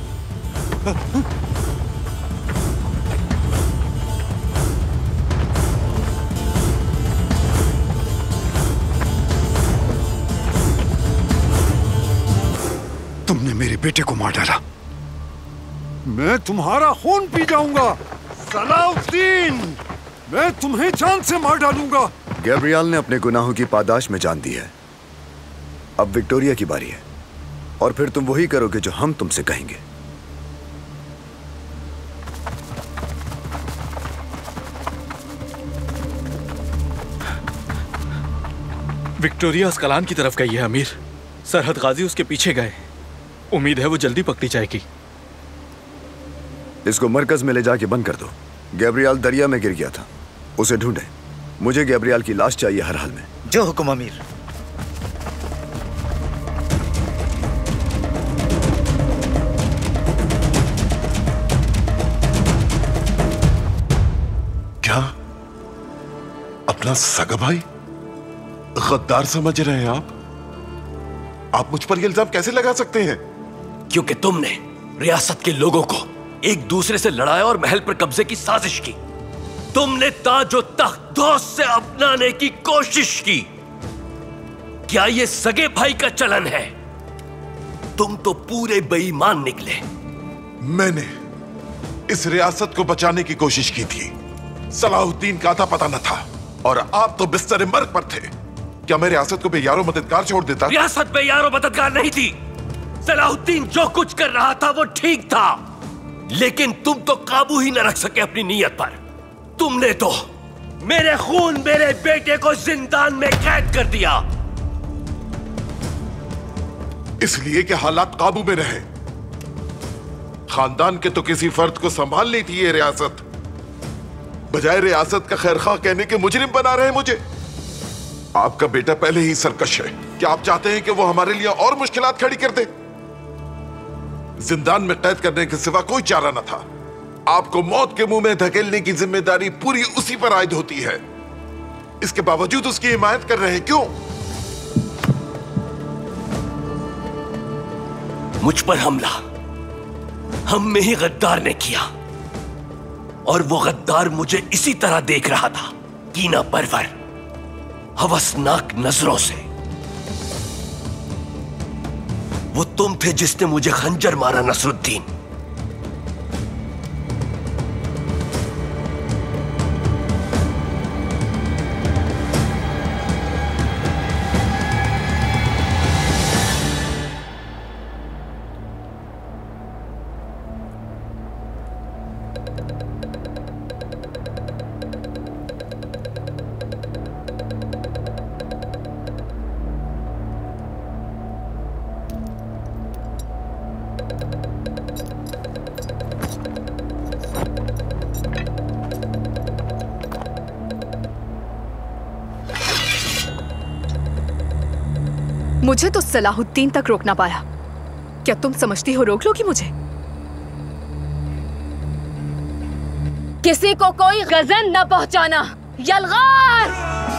तुमने मेरे बेटे को मार डाला। मैं तुम्हारा खून पी जाऊंगा सलाहुद्दीन। मैं तुम्हें जान से मार डालूंगा। गैब्रियल ने अपने गुनाहों की पादाश में जान दी है। अब विक्टोरिया की बारी है और फिर तुम वही करोगे जो हम तुमसे कहेंगे। विक्टोरिया अस्कलान की तरफ गई है अमीर। सरहद गाजी उसके पीछे गए। उम्मीद है वो जल्दी पकड़ी जाएगी। इसको मरकज में ले जाके बंद कर दो। गैब्रियल दरिया में गिर गया था, उसे ढूंढे। मुझे गैब्रियल की लाश चाहिए हर हाल में। जो हुक्म अमीर। क्या अपना सगा भाई गद्दार समझ रहे हैं आप? आप मुझ पर ये इल्जाम कैसे लगा सकते हैं? क्योंकि तुमने रियासत के लोगों को एक दूसरे से लड़ाया और महल पर कब्जे की साजिश की। तुमने ताजो तख्त दोस्त से अपनाने की कोशिश की। क्या यह सगे भाई का चलन है? तुम तो पूरे बेईमान निकले। मैंने इस रियासत को बचाने की कोशिश की थी। सलाहुद्दीन का था पता न था, और आप तो बिस्तर मर्ग पर थे। क्या मैं रियासत को बेयारो मददगार छोड़ देता? रियासत बेयारो मददगार नहीं थी। सलाहुद्दीन जो कुछ कर रहा था वो ठीक था, लेकिन तुम तो काबू ही न रख सके अपनी नीयत पर। तुमने तो मेरे खून, मेरे बेटे को जिंदान में कैद कर दिया, इसलिए कि हालात काबू में रहे। खानदान के तो किसी फर्द को संभालनी थी ये रियासत, बजाय रियासत का खैरखा कहने के मुजरिम बना रहे मुझे। आपका बेटा पहले ही सरकश है। क्या आप चाहते हैं कि वो हमारे लिए और मुश्किलात खड़ी कर दे? जिंदान में कैद करने के सिवा कोई चारा न था। आपको मौत के मुंह में धकेलने की जिम्मेदारी पूरी उसी पर आयद होती है। इसके बावजूद उसकी हिमायत कर रहे हैं, क्यों? मुझ पर हमला हम में ही गद्दार ने किया, और वो गद्दार मुझे इसी तरह देख रहा था, कीना परवर, हवसनाक नजरों से। वो तुम थे जिसने मुझे खंजर मारा, नसरुद्दीन। मुझे तो सलाहुद्दीन तक रोक ना पाया। क्या तुम समझती हो रोक लोगी मुझे? किसी को कोई गजन न पहुंचाना। यलगार!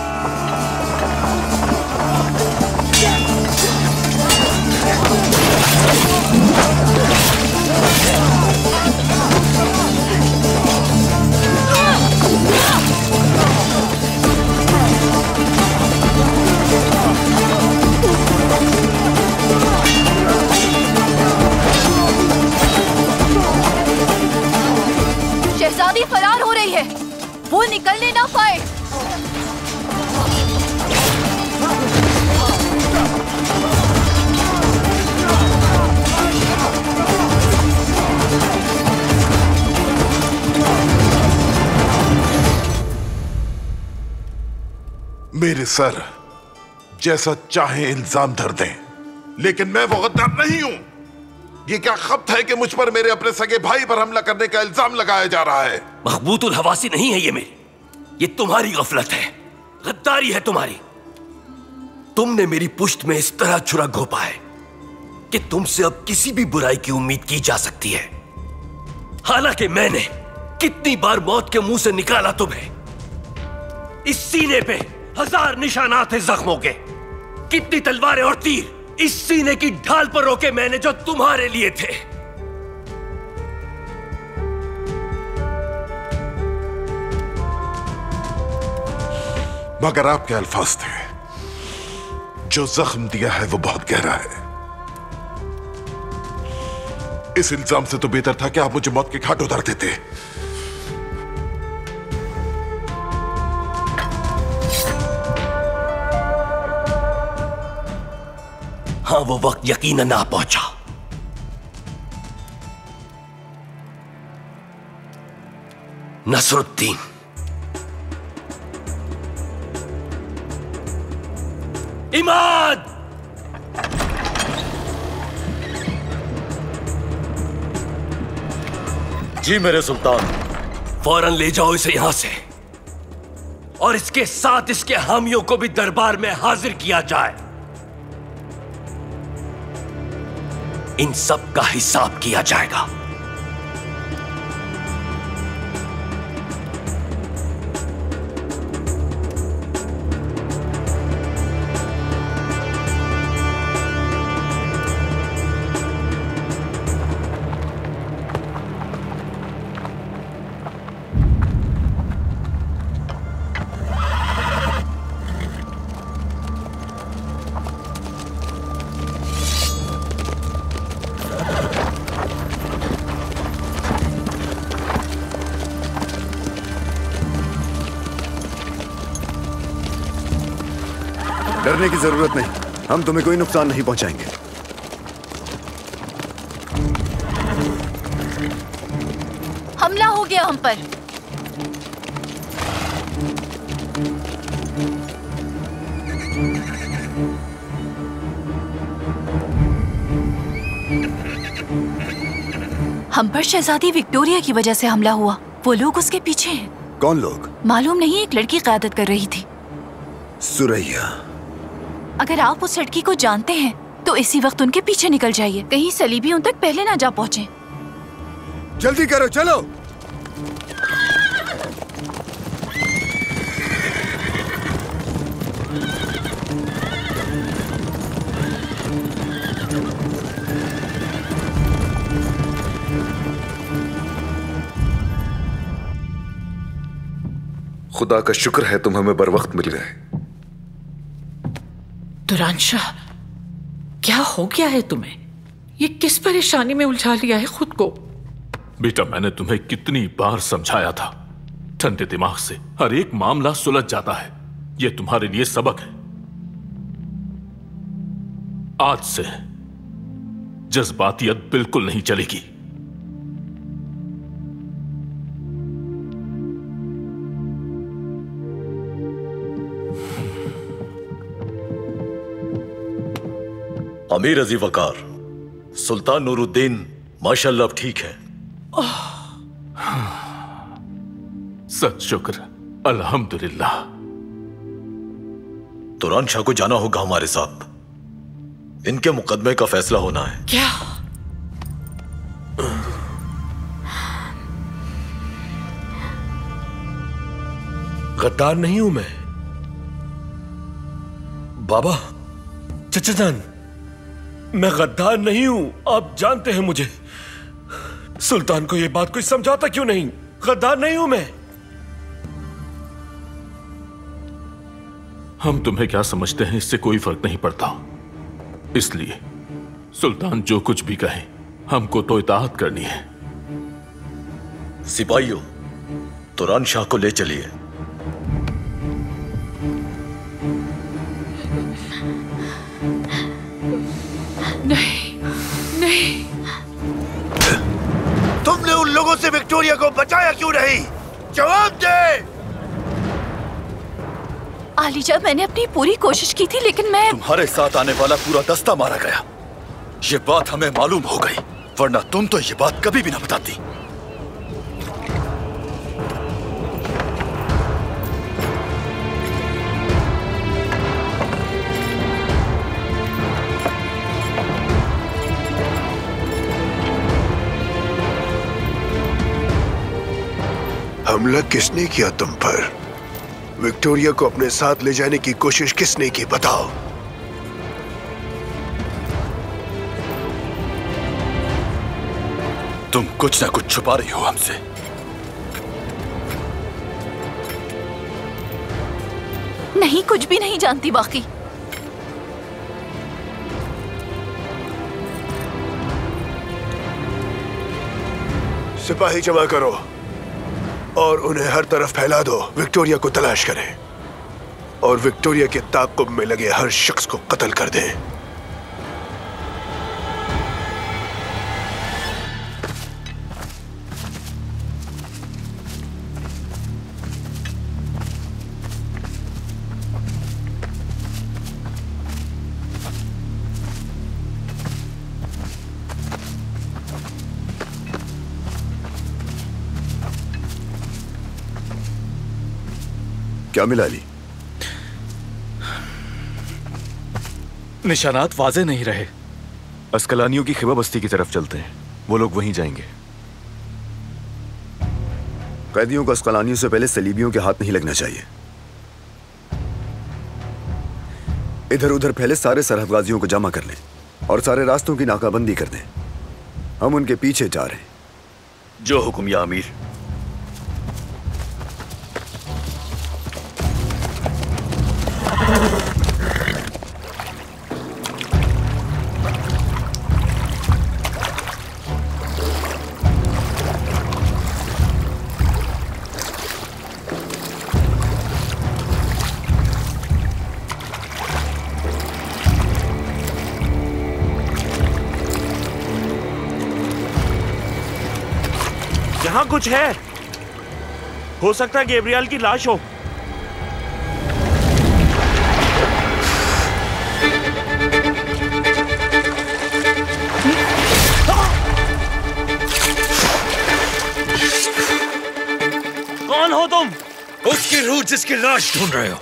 शहजादी फरार हो रही है, वो निकलने ना पाए। मेरे सर जैसा चाहे इल्जाम धर दें, लेकिन मैं वो गद्दार नहीं हूं। ये क्या खब्त है कि मुझ पर मेरे अपने सगे भाई पर हमला करने का इल्जाम लगाया जा रहा है? महबूतुल हवासी नहीं है ये मेरी, ये तुम्हारी गफलत है, गद्दारी है तुम्हारी। तुमने मेरी पुश्त में इस तरह छुरा घोंपा है कि तुमसे अब किसी भी बुराई की उम्मीद की जा सकती है। हालांकि मैंने कितनी बार मौत के मुंह से निकाला तुम्हें। इस सीने पे 1000 निशानात हैं जख्मों के, कितनी तलवारें और तीर इस सीने की ढाल पर रोके मैंने जो तुम्हारे लिए थे। मगर आपके अल्फाज थे, जो जख्म दिया है वो बहुत गहरा है। इस इल्जाम से तो बेहतर था कि आप मुझे मौत के घाट उतार देते। हाँ, वो वक्त यकीनन ना पहुंचा। नसरुद्दीन, इमाद! जी मेरे सुल्तान। फौरन ले जाओ इसे यहां से, और इसके साथ इसके हामियों को भी दरबार में हाजिर किया जाए। इन सब का हिसाब किया जाएगा। डरने की जरूरत नहीं, हम तुम्हें कोई नुकसान नहीं पहुंचाएंगे। हमला हो गया हम पर। हम पर शहजादी विक्टोरिया की वजह से हमला हुआ। वो लोग उसके पीछे हैं। कौन लोग? मालूम नहीं, एक लड़की क़यादत कर रही थी। सुरैया। अगर आप उस लड़की को जानते हैं तो इसी वक्त उनके पीछे निकल जाइए, कहीं सलीबी उन तक पहले ना जा पहुंचे। जल्दी करो, चलो। खुदा का शुक्र है तुम हमें बर वक्त मिल गए। दुरानशाह, क्या हो गया है तुम्हें? ये किस परेशानी में उलझा लिया है खुद को? बेटा, मैंने तुम्हें कितनी बार समझाया था, ठंडे दिमाग से हर एक मामला सुलझ जाता है। यह तुम्हारे लिए सबक है। आज से जज्बातियत बिल्कुल नहीं चलेगी। अमीर अजी वकार, सुल्तान नूरुद्दीन माशाल्लाह अब ठीक है। सच शुक्र, अल्हम्दुलिल्लाह। तुरान शाह को जाना होगा हमारे साथ। इनके मुकदमे का फैसला होना है। क्या? गद्दार नहीं हूं मैं बाबा। चचा जान, मैं गद्दार नहीं हूं, आप जानते हैं मुझे। सुल्तान को यह बात कोई समझाता क्यों नहीं? गद्दार नहीं हूं मैं। हम तुम्हें क्या समझते हैं इससे कोई फर्क नहीं पड़ता। इसलिए सुल्तान जो कुछ भी कहे हमको तो इताअत करनी है। सिपाहियों, तुरान शाह को ले चलिए। नहीं, नहीं। तुमने उन लोगों से विक्टोरिया को बचाया क्यों नहीं? जवाब दे। आलीजा, मैंने अपनी पूरी कोशिश की थी, लेकिन मैं तुम्हारे साथ आने वाला पूरा दस्ता मारा गया। ये बात हमें मालूम हो गई, वरना तुम तो ये बात कभी भी ना बताती। हमला किसने किया तुम पर? विक्टोरिया को अपने साथ ले जाने की कोशिश किसने की, बताओ। तुम कुछ ना कुछ छुपा रही हो हमसे। नहीं, कुछ भी नहीं जानती बाकी। सिपाही जमा करो और उन्हें हर तरफ फैला दो। विक्टोरिया को तलाश करें और विक्टोरिया के ताक़ुब में लगे हर शख्स को कत्ल कर दें। क्या मिला अली? निशानात वाज़ेह नहीं रहे। अस्कलानियों की खिबा बस्ती की तरफ चलते हैं, वो लोग वहीं जाएंगे। कैदियों को अस्कलानियों से पहले सलीबियों के हाथ नहीं लगना चाहिए। इधर उधर फैले सारे सरहदगाजियों को जमा कर लें और सारे रास्तों की नाकाबंदी कर दें। हम उनके पीछे जा रहे हैं। जो हुक्म या अमीर। यहाँ कुछ है। हो सकता है गैब्रियल की लाश हो। कौन हो तुम? उसकी रूह जिसकी लाश ढूंढ रहे हो।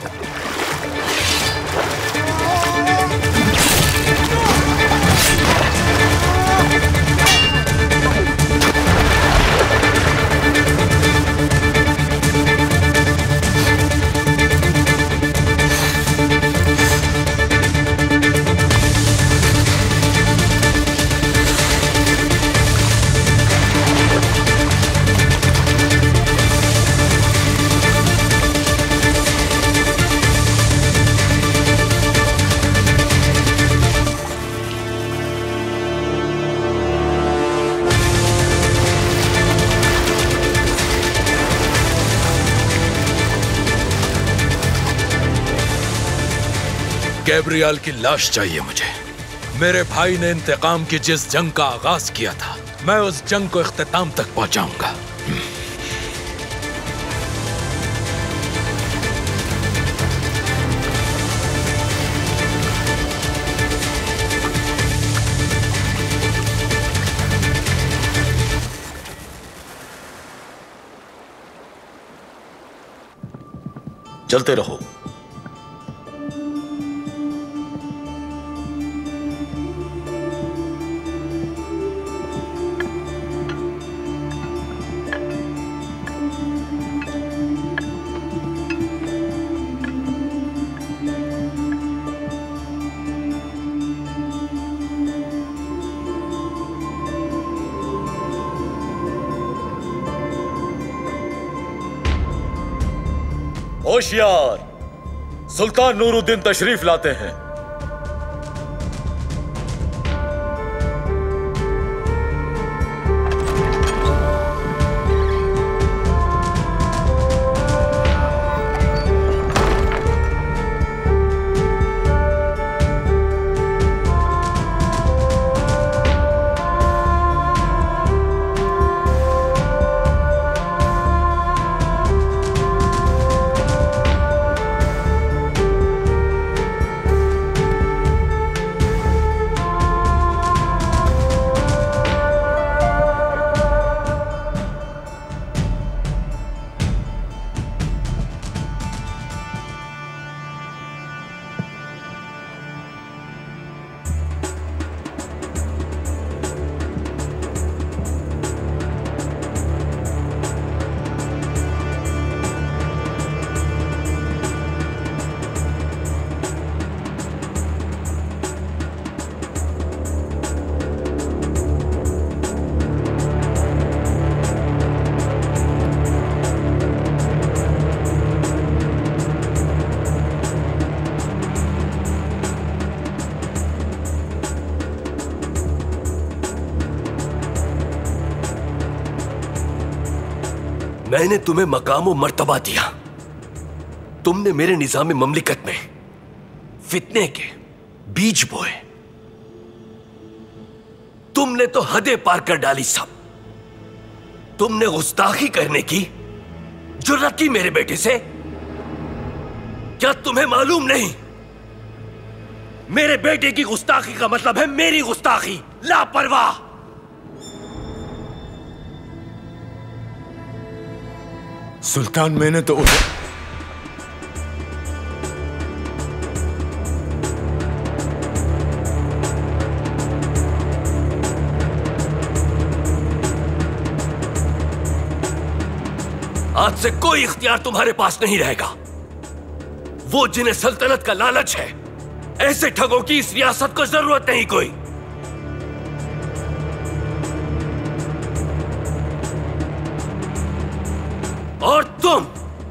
गैब्रियल की लाश चाहिए मुझे। मेरे भाई ने इंतकाम की जिस जंग का आगाज किया था, मैं उस जंग को इख्तिताम तक पहुंचाऊंगा। चलते रहो। होशियार, सुल्तान नूरुद्दीन तशरीफ लाते हैं। मैंने तुम्हें मकाम और मर्तबा दिया, तुमने मेरे निजाम ममलिकत में फितने के बीज बोए। तुमने तो हदें पार कर डाली सब। तुमने गुस्ताखी करने की जुर्रत की मेरे बेटे से। क्या तुम्हें मालूम नहीं, मेरे बेटे की गुस्ताखी का मतलब है मेरी गुस्ताखी। लापरवाह। सुल्तान, मैंने तो उसे आज से कोई इख्तियार तुम्हारे पास नहीं रहेगा। वो जिन्हें सल्तनत का लालच है, ऐसे ठगों की इस रियासत को जरूरत नहीं कोई। और तुम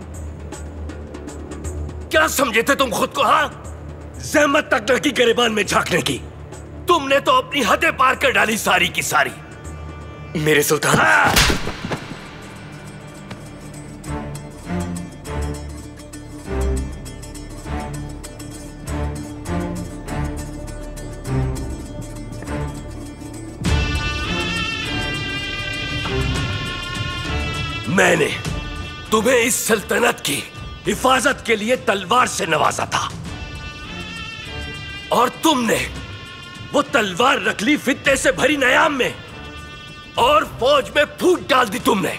क्या समझे थे तुम खुद को? हाँ, ज़हमत तक लगी गिरेबान में झांकने की। तुमने तो अपनी हदें पार कर डाली सारी की सारी। मेरे सुल्तान। हाँ। मैंने तुम्हें इस सल्तनत की हिफाजत के लिए तलवार से नवाजा था और तुमने वो तलवार रख ली फित्ते से भरी नयाम में और फौज में फूट डाल दी तुमने।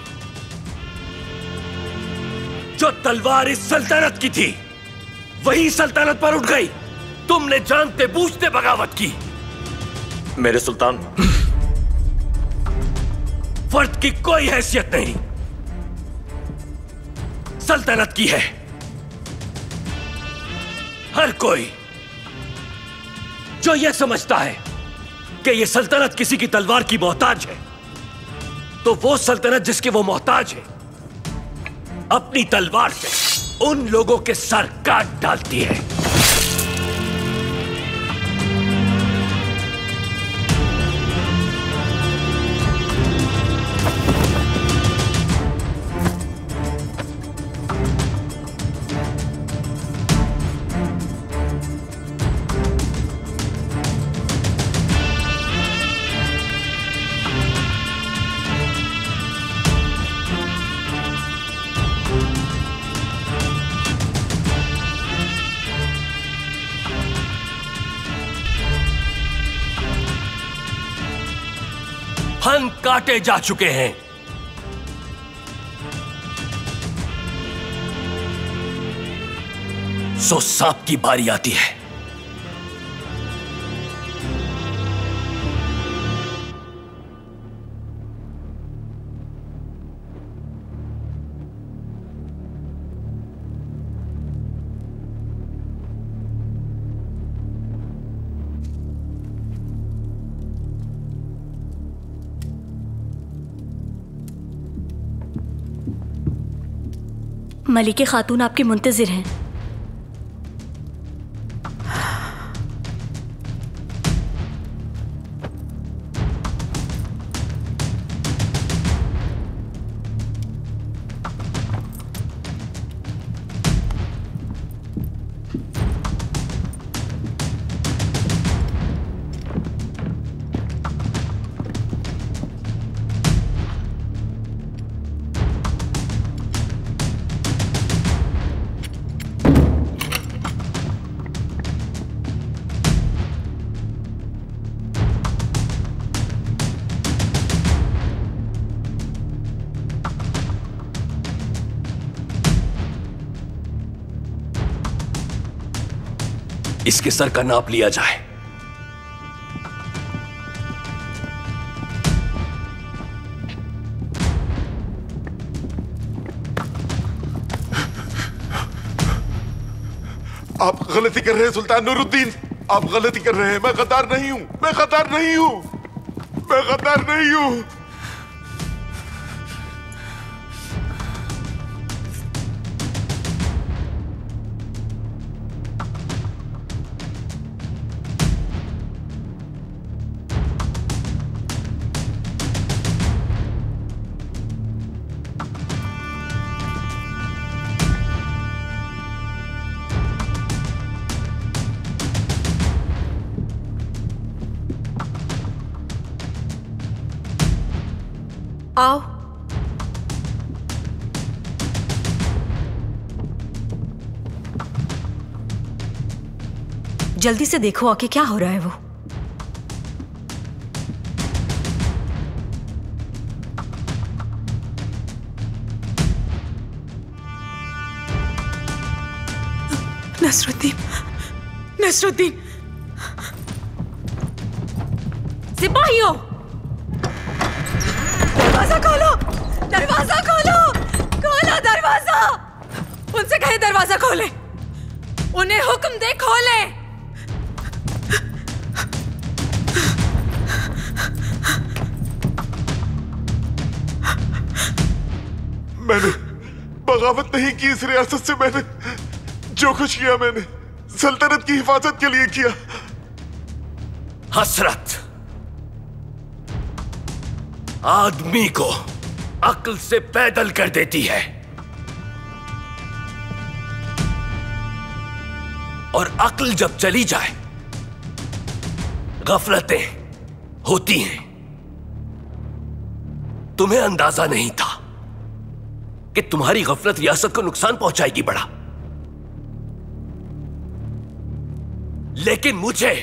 जो तलवार इस सल्तनत की थी वही सल्तनत पर उठ गई। तुमने जानते बूझते बगावत की। मेरे सुल्तान, फर्द की कोई हैसियत नहीं, सल्तनत की है। हर कोई जो यह समझता है कि यह सल्तनत किसी की तलवार की मोहताज है, तो वो सल्तनत जिसके वो मोहताज है अपनी तलवार से उन लोगों के सर काट डालती है। फन काटे जा चुके हैं। सो सांप की बारी आती है। मलिके खातून आपके मुंतजिर हैं। इसके सर का नाप लिया जाए। आप गलती कर रहे हैं सुल्तान नूरुद्दीन, आप गलती कर रहे हैं। मैं गद्दार नहीं हूं, मैं गद्दार नहीं हूं, मैं गद्दार नहीं हूं। आओ। जल्दी से देखो आके क्या हो रहा है वो। नसरुद्दीन, नसरुद्दीन, सिपाहियों, दरवाजा खोलो, दरवाजा खोलो, खोलो दरवाजा। उनसे कहे दरवाजा खोले, उन्हें हुक्म दे खोले। मैंने बगावत नहीं की इस रियासत से। मैंने जो कुछ किया मैंने सल्तनत की हिफाजत के लिए किया। हसरत आदमी को अक्ल से पैदल कर देती है और अक्ल जब चली जाए गफलतें होती हैं। तुम्हें अंदाजा नहीं था कि तुम्हारी गफलत रियासत को नुकसान पहुंचाएगी बड़ा, लेकिन मुझे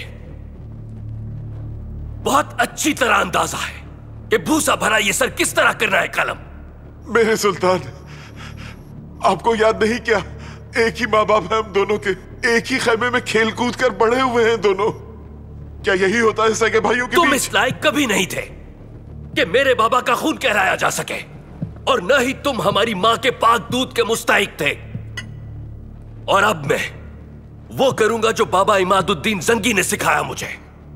बहुत अच्छी तरह अंदाजा है कि भूसा भरा ये सर किस तरह करना है कलम। मेरे सुल्तान, आपको याद नहीं क्या, एक ही माँ बाप है हम दोनों के, एक ही खैमे में खेल कूद कर बड़े हुए हैं दोनों। क्या यही होता है सगे भाइयों के तुम बीच? इस लायक कभी नहीं थे कि मेरे बाबा का खून कहराया जा सके, और न ही तुम हमारी मां के पाक दूध के मुस्तहिक थे। और अब मैं वो करूंगा जो बाबा इमादुद्दीन जंगी ने सिखाया मुझे।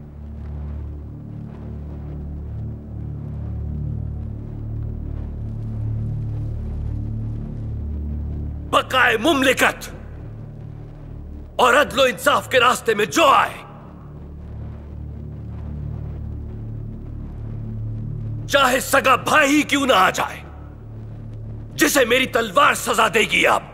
बकाए मुमलिकत और अदलो इंसाफ के रास्ते में जो आए, चाहे सगा भाई ही क्यों ना आ जाए, जिसे मेरी तलवार सजा देगी। अब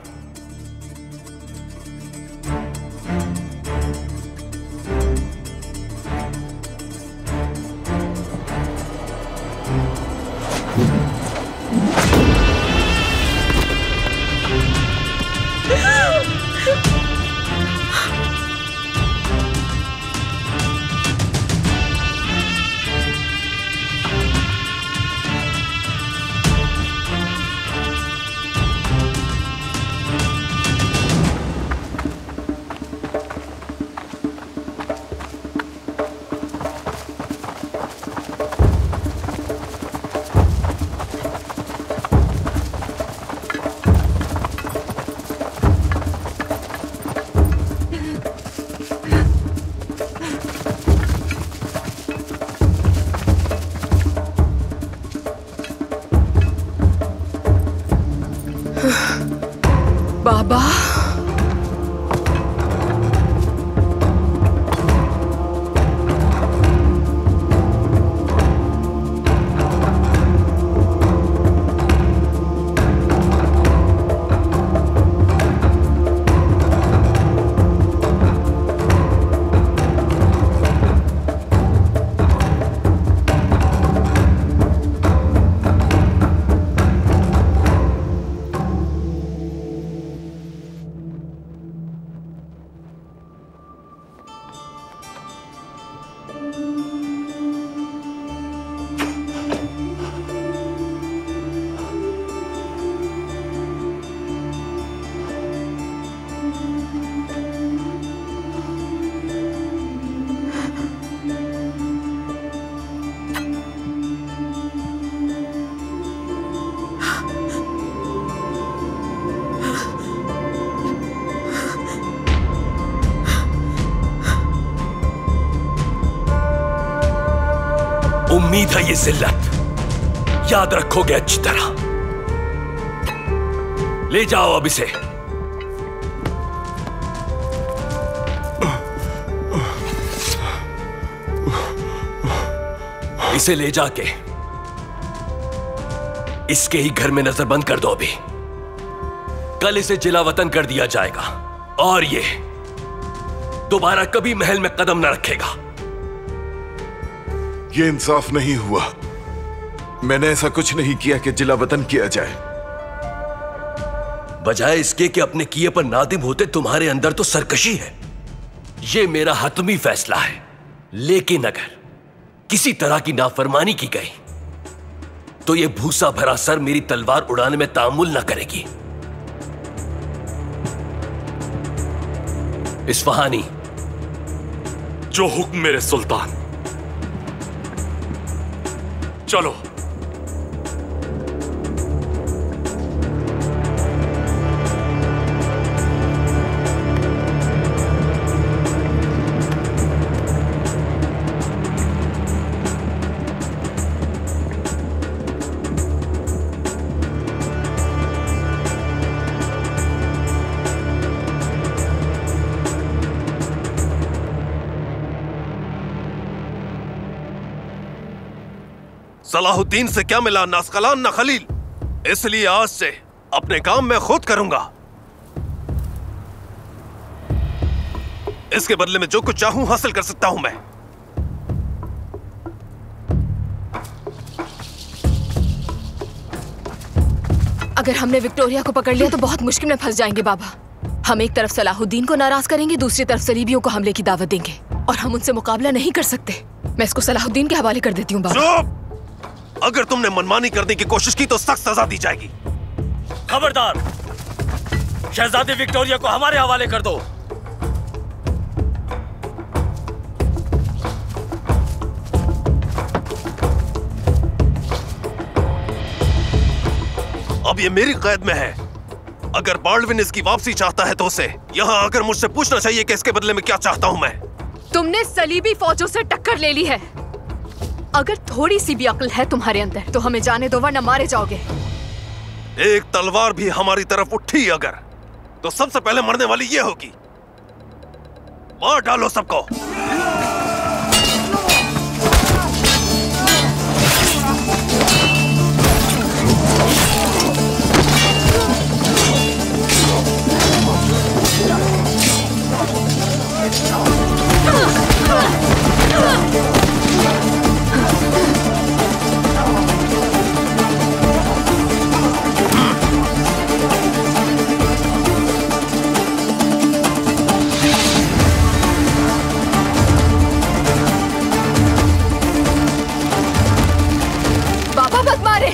बाबा, उम्मीद है ये जिल्लत याद रखोगे अच्छी तरह। ले जाओ अब इसे। इसे ले जाके इसके ही घर में नजरबंद कर दो। अभी कल इसे जिला वतन कर दिया जाएगा और ये दोबारा कभी महल में कदम न रखेगा। ये इंसाफ नहीं हुआ। मैंने ऐसा कुछ नहीं किया कि जिला वतन किया जाए। बजाय इसके कि अपने किए पर नादिम होते, तुम्हारे अंदर तो सरकशी है। ये मेरा हतमी फैसला है, लेकिन अगर किसी तरह की नाफरमानी की गई तो ये भूसा भरा सर मेरी तलवार उड़ाने में तामुल न करेगी। इस्फहानी, जो हुक्म मेरे सुल्तान। चलो। सलाहुद्दीन से क्या मिला ना अस्कलान ना खलील, इसलिए आज से अपने काम मैं खुद करूंगा। इसके बदले में जो कुछ चाहूं हासिल कर सकता हूं मैं। अगर हमने विक्टोरिया को पकड़ लिया तो बहुत मुश्किल में फंस जाएंगे बाबा। हम एक तरफ सलाहुद्दीन को नाराज करेंगे, दूसरी तरफ सलीबियों को हमले की दावत देंगे और हम उनसे मुकाबला नहीं कर सकते। मैं इसको सलाहुद्दीन के हवाले कर देती हूँ बाबा। अगर तुमने मनमानी करने की कोशिश की तो सख्त सजा दी जाएगी। खबरदार, शहजादी विक्टोरिया को हमारे हवाले कर दो। अब ये मेरी कैद में है। अगर बाल्डविन इसकी वापसी चाहता है तो उसे यहाँ आकर मुझसे पूछना चाहिए कि इसके बदले में क्या चाहता हूँ मैं। तुमने सलीबी फौजों से टक्कर ले ली है। अगर थोड़ी सी भी अक्ल है तुम्हारे अंदर तो हमें जाने दो, वरना मारे जाओगे। एक तलवार भी हमारी तरफ उठी अगर, तो सबसे पहले मरने वाली ये होगी। मार डालो सबको। बाबा मत मारे।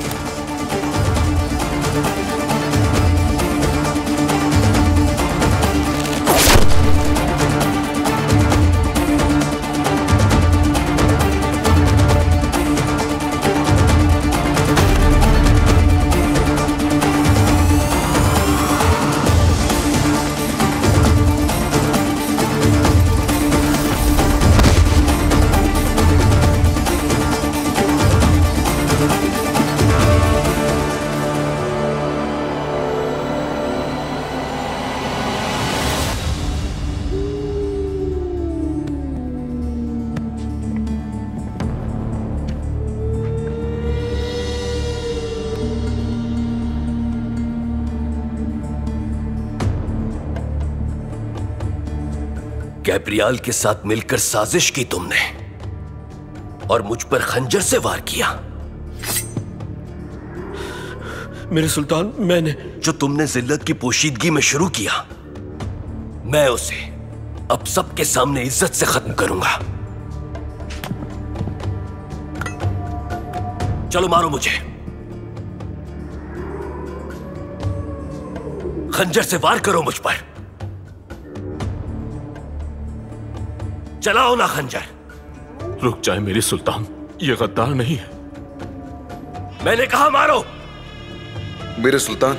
गैब्रियल के साथ मिलकर साजिश की तुमने और मुझ पर खंजर से वार किया। मेरे सुल्तान, मैंने जो तुमने जिल्लत की पोशीदगी में शुरू किया, मैं उसे अब सबके सामने इज्जत से खत्म करूंगा। चलो मारो मुझे। खंजर से वार करो मुझ पर। चलाओ ना खंजर। रुक जाए मेरी सुल्तान, ये गद्दार नहीं है। मैंने कहा मारो। मेरे सुल्तान,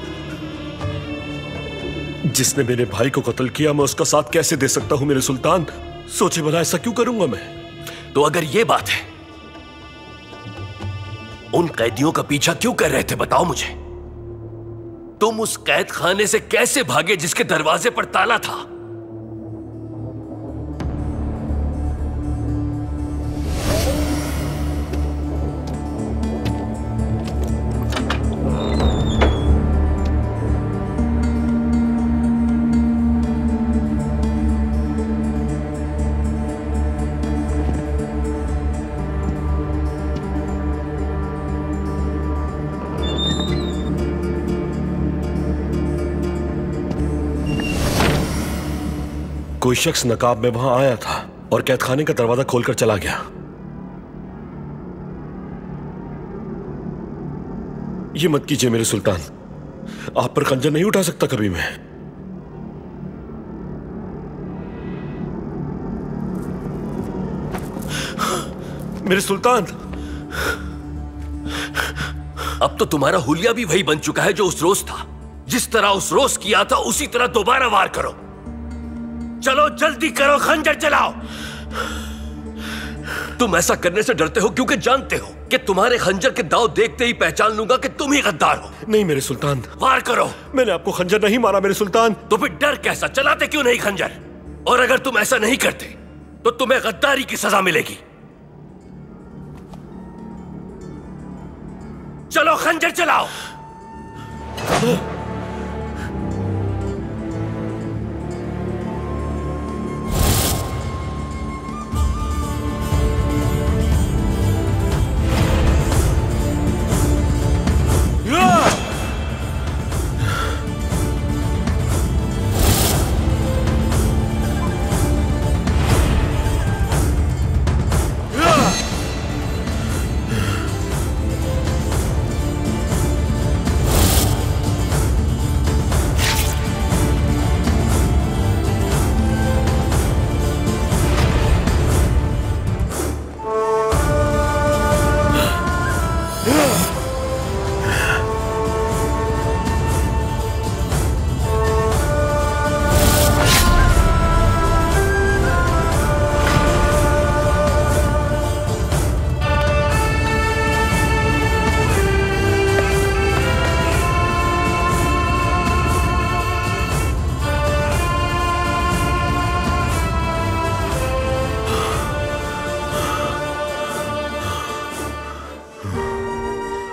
जिसने मेरे भाई को कत्ल किया मैं उसका साथ कैसे दे सकता हूं मेरे सुल्तान? सोचे भला ऐसा क्यों करूंगा मैं? तो अगर ये बात है, उन कैदियों का पीछा क्यों कर रहे थे बताओ मुझे। तुम उस कैद खाने से कैसे भागे जिसके दरवाजे पर ताला था? कोई शख्स नकाब में वहां आया था और कैदखाने का दरवाजा खोलकर चला गया। ये मत कीजिए मेरे सुल्तान, आप पर खंजर नहीं उठा सकता कभी मैं। मेरे सुल्तान, अब तो तुम्हारा हुलिया भी वही बन चुका है जो उस रोज था। जिस तरह उस रोज किया था उसी तरह दोबारा वार करो। चलो जल्दी करो, खंजर चलाओ। तुम ऐसा करने से डरते हो क्योंकि जानते हो कि तुम्हारे खंजर के दांव देखते ही पहचान लूंगा कि तुम ही गद्दार हो। नहीं मेरे सुल्तान, वार करो। मैंने आपको खंजर नहीं मारा मेरे सुल्तान। तो फिर डर कैसा? चलाते क्यों नहीं खंजर? और अगर तुम ऐसा नहीं करते तो तुम्हें गद्दारी की सजा मिलेगी। चलो खंजर चलाओ।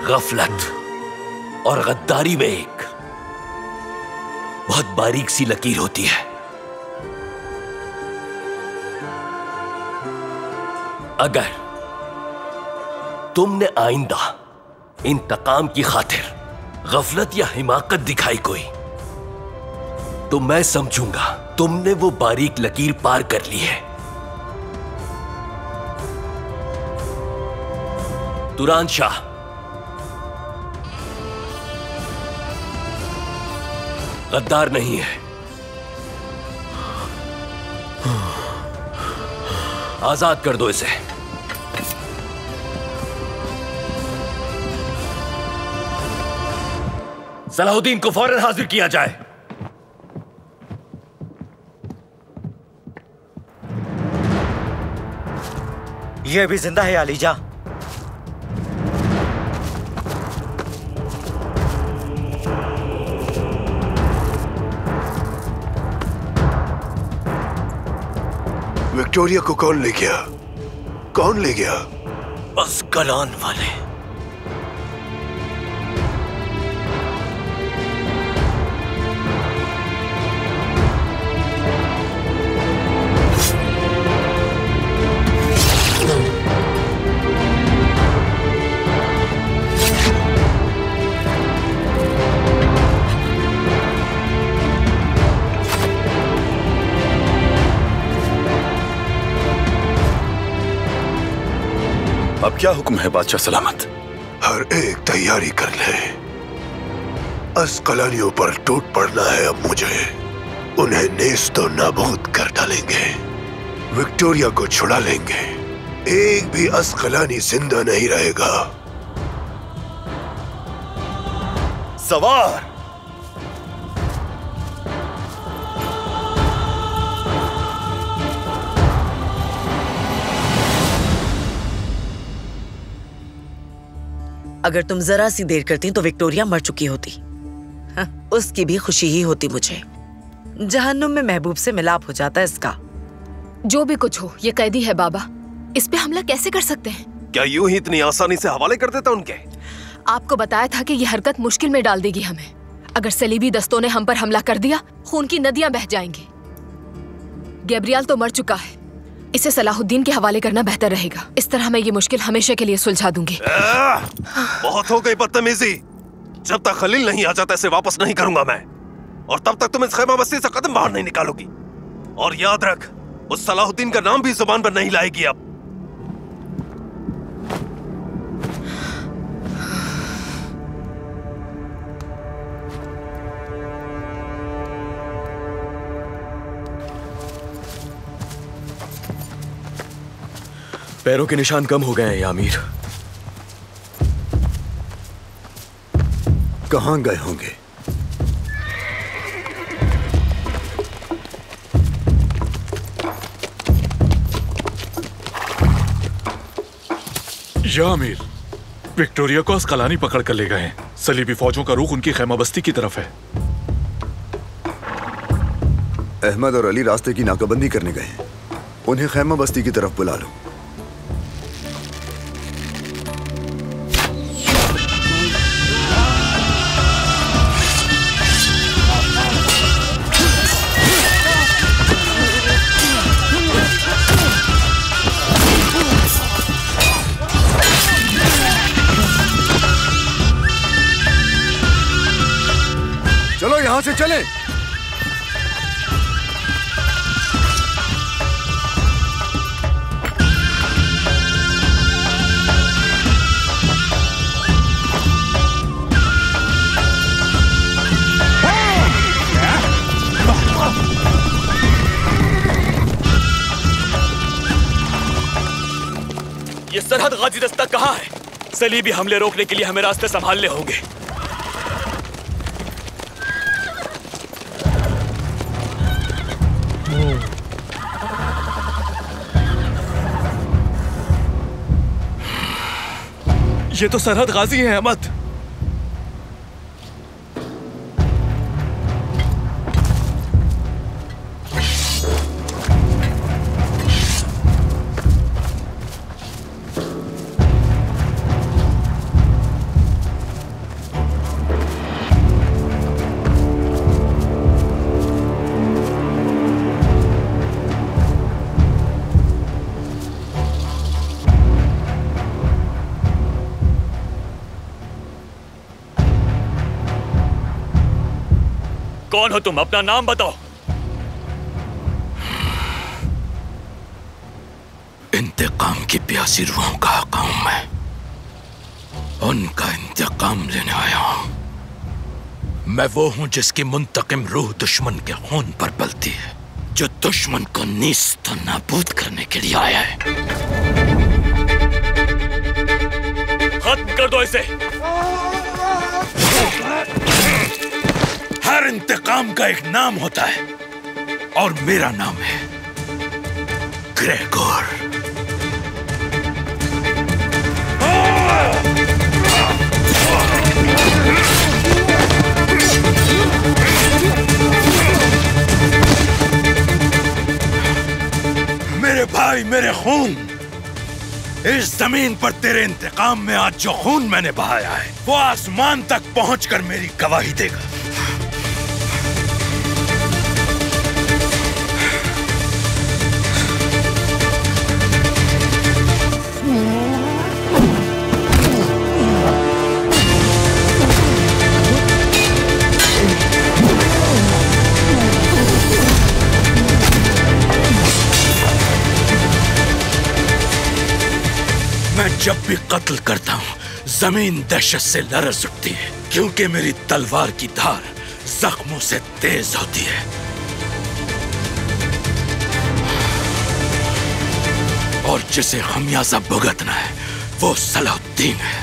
गफलत और गद्दारी में एक बहुत बारीक सी लकीर होती है। अगर तुमने आइंदा इंतकाम की खातिर गफलत या हिमाकत दिखाई कोई, तो मैं समझूंगा तुमने वो बारीक लकीर पार कर ली है। तुरान शाह, गद्दार नहीं है। आजाद कर दो इसे। सलाहुद्दीन को फौरन हाजिर किया जाए। ये अभी जिंदा है अलीजा। विक्टोरिया को कौन ले गया? कौन ले गया? अस्कलान वाले। अब क्या हुक्म है बादशाह सलामत? हर एक तैयारी कर ले। अस्कलानियों पर टूट पड़ना है अब मुझे। उन्हें नेस्तो नाबूद कर डालेंगे, विक्टोरिया को छुड़ा लेंगे। एक भी अस्कलानी जिंदा नहीं रहेगा। सवार। अगर तुम जरा सी देर करती तो विक्टोरिया मर चुकी होती। हाँ, उसकी भी खुशी ही होती मुझे। जहन्नुम में महबूब से मिलाप हो जाता है इसका। जो भी कुछ हो, ये कैदी है बाबा। इस पे हमला कैसे कर सकते हैं? क्या यूं ही इतनी आसानी से हवाले कर देता उनके? आपको बताया था कि ये हरकत मुश्किल में डाल देगी हमें। अगर सलीबी दस्तों ने हम पर हमला कर दिया, खून की नदियां बह जाएंगी। गैब्रियल तो मर चुका है, इसे सलाहुद्दीन के हवाले करना बेहतर रहेगा। इस तरह मैं ये मुश्किल हमेशा के लिए सुलझा दूंगी। बहुत हो गई बदतमीजी। जब तक खलील नहीं आ जाता इसे वापस नहीं करूंगा मैं, और तब तक तुम इस खैमा बस्ती से कदम बाहर नहीं निकालोगी। और याद रख, उस सलाहुद्दीन का नाम भी जुबान पर नहीं लाएगी अब। पैरों के निशान कम हो गए हैं यामीर। कहां गए होंगे? या अमीर, विक्टोरिया को अस्कलानी पकड़ कर ले गए हैं। सलीबी फौजों का रुख उनकी खैमा बस्ती की तरफ है। अहमद और अली रास्ते की नाकाबंदी करने गए हैं। उन्हें खैमा बस्ती की तरफ बुला लो। चलो यहां से चलें। ये सरहद गाजी दस्ता कहाँ है? सलीबी हमले रोकने के लिए हमें रास्ते संभालने होंगे। ये तो सरहद गाजी है अहमद। कौन हो तुम? अपना नाम बताओ। इंतकाम की प्यासी रूहों का आका हूं मैं। उनका इंतकाम लेने आया हूं। मैं वो हूं जिसकी मुंतकिम रूह दुश्मन के खून पर पलती है, जो दुश्मन को नीस्त नाबूद करने के लिए आया है। खत्म कर दो इसे। हर इंतकाम का एक नाम होता है और मेरा नाम है ग्रेगोर। मेरे भाई, मेरे खून, इस जमीन पर तेरे इंतकाम में आज जो खून मैंने बहाया है वो आसमान तक पहुंचकर मेरी गवाही देगा। मैं जब भी कत्ल करता हूं, जमीन दहशत से लरज उठती है, क्योंकि मेरी तलवार की धार जख्मों से तेज होती है। और जिसे खमियाजा भुगतना है वो सलाहुद्दीन है।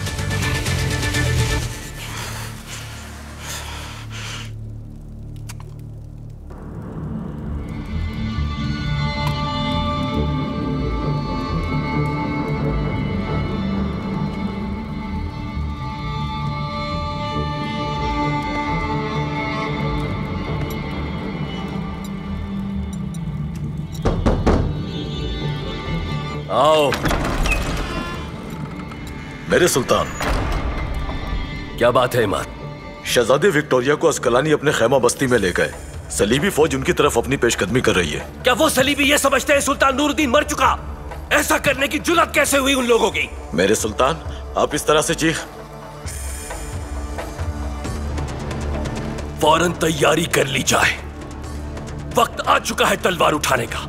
आओ मेरे सुल्तान। क्या बात है इमाद? शहजादी विक्टोरिया को अस्कलानी अपने खैमा बस्ती में ले गए। सलीबी फौज उनकी तरफ अपनी पेशकदमी कर रही है। क्या वो सलीबी ये समझते हैं सुल्तान नूरुद्दीन मर चुका? ऐसा करने की जुर्रत कैसे हुई उन लोगों की? मेरे सुल्तान, आप इस तरह से चीख। फौरन तैयारी कर ली जाए, वक्त आ चुका है तलवार उठाने का।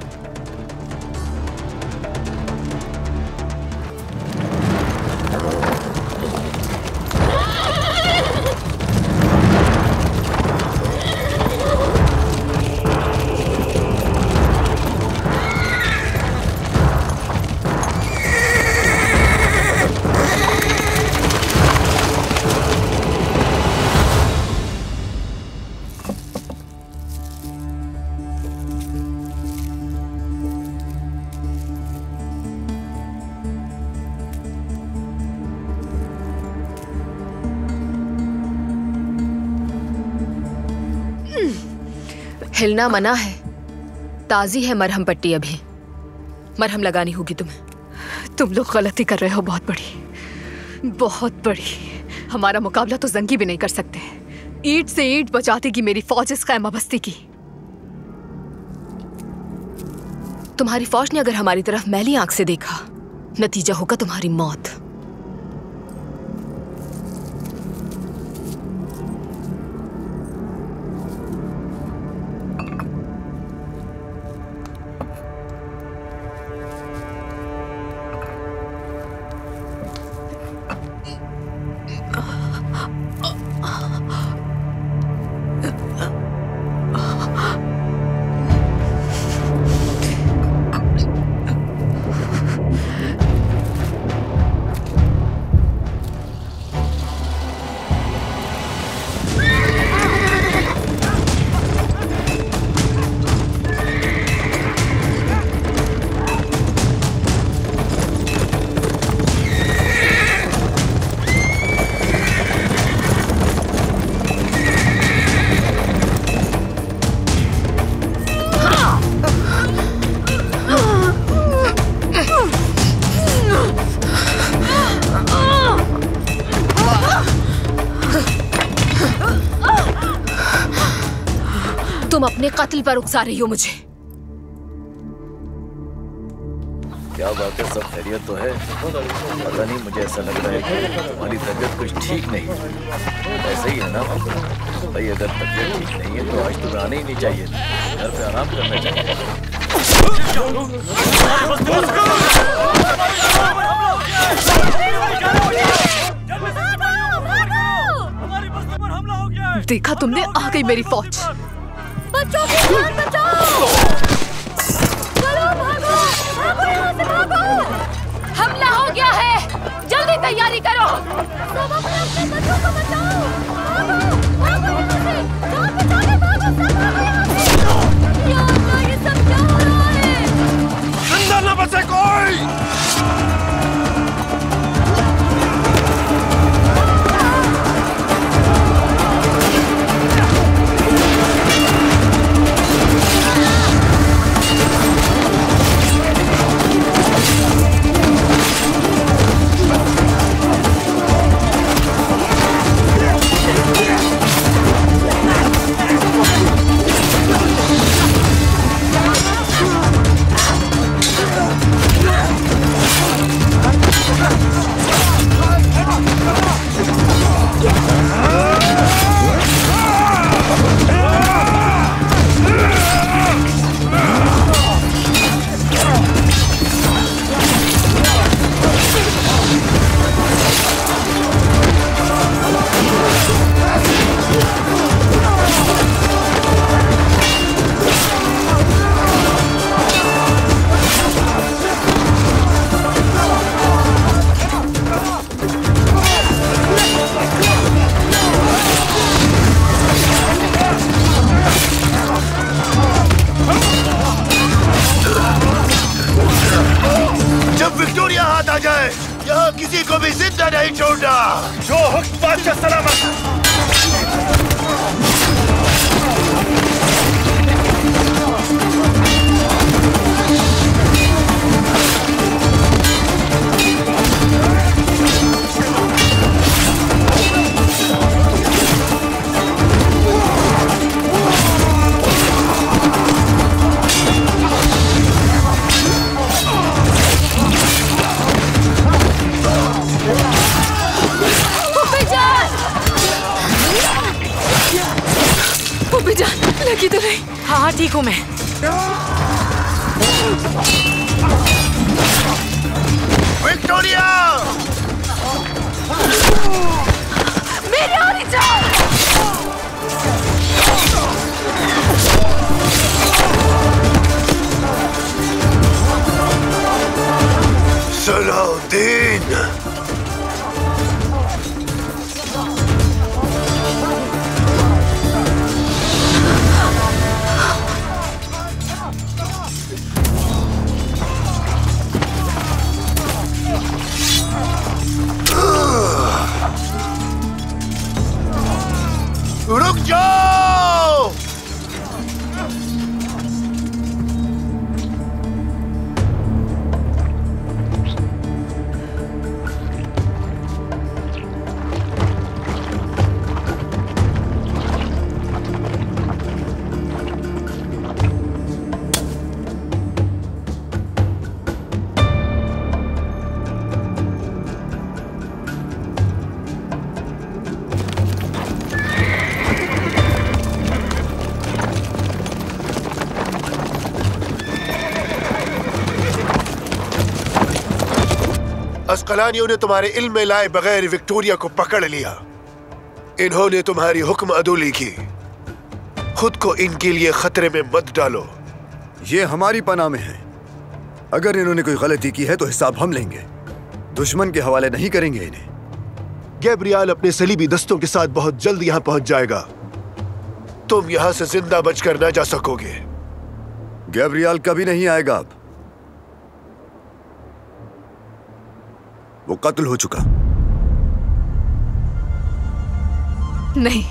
हिलना मना है। ताजी है मरहम पट्टी, अभी मरहम लगानी होगी तुम्हें। तुम लोग गलती कर रहे हो, बहुत बड़ी, बहुत बड़ी। हमारा मुकाबला तो जंगी भी नहीं कर सकते। ईंट से ईंट बचाती मेरी फौज इस खैमा बस्ती की। तुम्हारी फौज ने अगर हमारी तरफ मैली आंख से देखा, नतीजा होगा तुम्हारी मौत। तुम अपने कत्ल पर उकसा रही हो मुझे। क्या बात है, सब खैरियत तो है? पता नहीं, मुझे ऐसा लग रहा है कि तुम्हारी तबीयत कुछ ठीक नहीं है। ऐसे ही है ना भाई? अगर तबीयत ठीक नहीं है तो आज तुम्हें आना ही नहीं चाहिए, घर पे आराम करना चाहिए। देखा तुमने, आ गई मेरी फौज। बच्चों की जान बचाओ! चलो भागो! भागो यहाँ से भागो! हमला हो गया है, जल्दी तैयारी करो। सब अपने बच्चों को बचाओ! भागो! भागो यहाँ से! जान बचाने भागो! सब भागो यहाँ से! या अल्लाह, ये सब क्या हो रहा है? जिंदा न बचे कोई! किसी को भी जिंदा नहीं छोड़ना। जो हुक्म बादशाह सलामत। लगी तो नहीं? हाँ ठीक हूँ मैं। विक्टोरिया! मेरी आरी जान! सलाहुद्दीन! रुक जाओ! अस्कलानियों ने तुम्हारे इल्म में लाए बगैर विक्टोरिया को पकड़ लिया। इन्होंने तुम्हारी हुक्म अदूली की। खुद को इनके लिए खतरे में मत डालो। ये हमारी पनाह में है। अगर इन्होंने कोई गलती की है तो हिसाब हम लेंगे। दुश्मन के हवाले नहीं करेंगे इन्हें। गैब्रियल अपने सलीबी दस्तों के साथ बहुत जल्द यहाँ पहुंच जाएगा। तुम यहाँ से जिंदा बचकर न जा सकोगे। गैब्रियल कभी नहीं आएगा। अब वो कत्ल हो चुका। नहीं,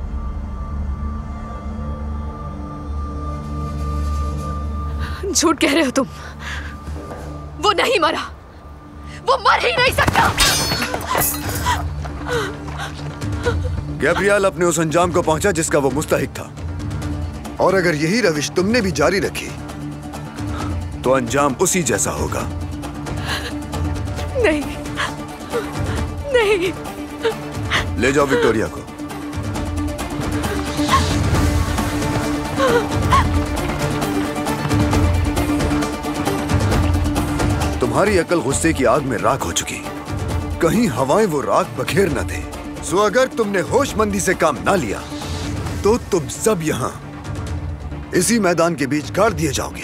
झूठ कह रहे हो तुम। वो नहीं मरा, वो मर ही नहीं सकता। गैब्रियल अपने उस अंजाम को पहुंचा जिसका वो मुस्तहिक था, और अगर यही रविश तुमने भी जारी रखी तो अंजाम उसी जैसा होगा। नहीं नहीं। ले जाओ विक्टोरिया को। तुम्हारी अकल गुस्से की आग में राख हो चुकी, कहीं हवाएं वो राख बखेर न दे। सो अगर तुमने होशमंदी से काम ना लिया तो तुम सब यहां इसी मैदान के बीच गाड़ दिए जाओगे।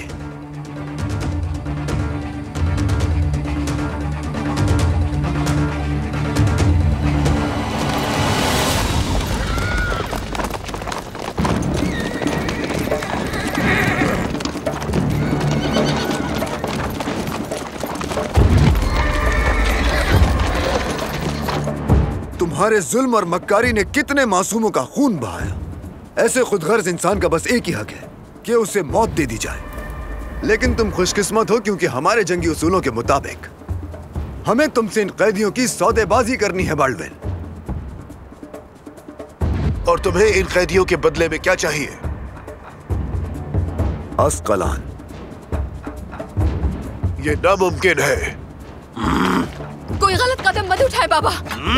तुम्हारे जुल्म और मक्कारी ने कितने मासूमों का खून बहाया। ऐसे खुदगर्ज इंसान का बस एक ही हक है कि उसे मौत दे दी जाए। लेकिन तुम खुशकिस्मत हो क्योंकि हमारे जंगी उसूलों के मुताबिक हमें तुमसे इन कैदियों की सौदेबाजी करनी है बाल्डविन। और तुम्हें इन कैदियों के बदले में क्या चाहिए? अस्कलान। ये नामुमकिन है। कोई गलत कदम मत उठाए बाबा।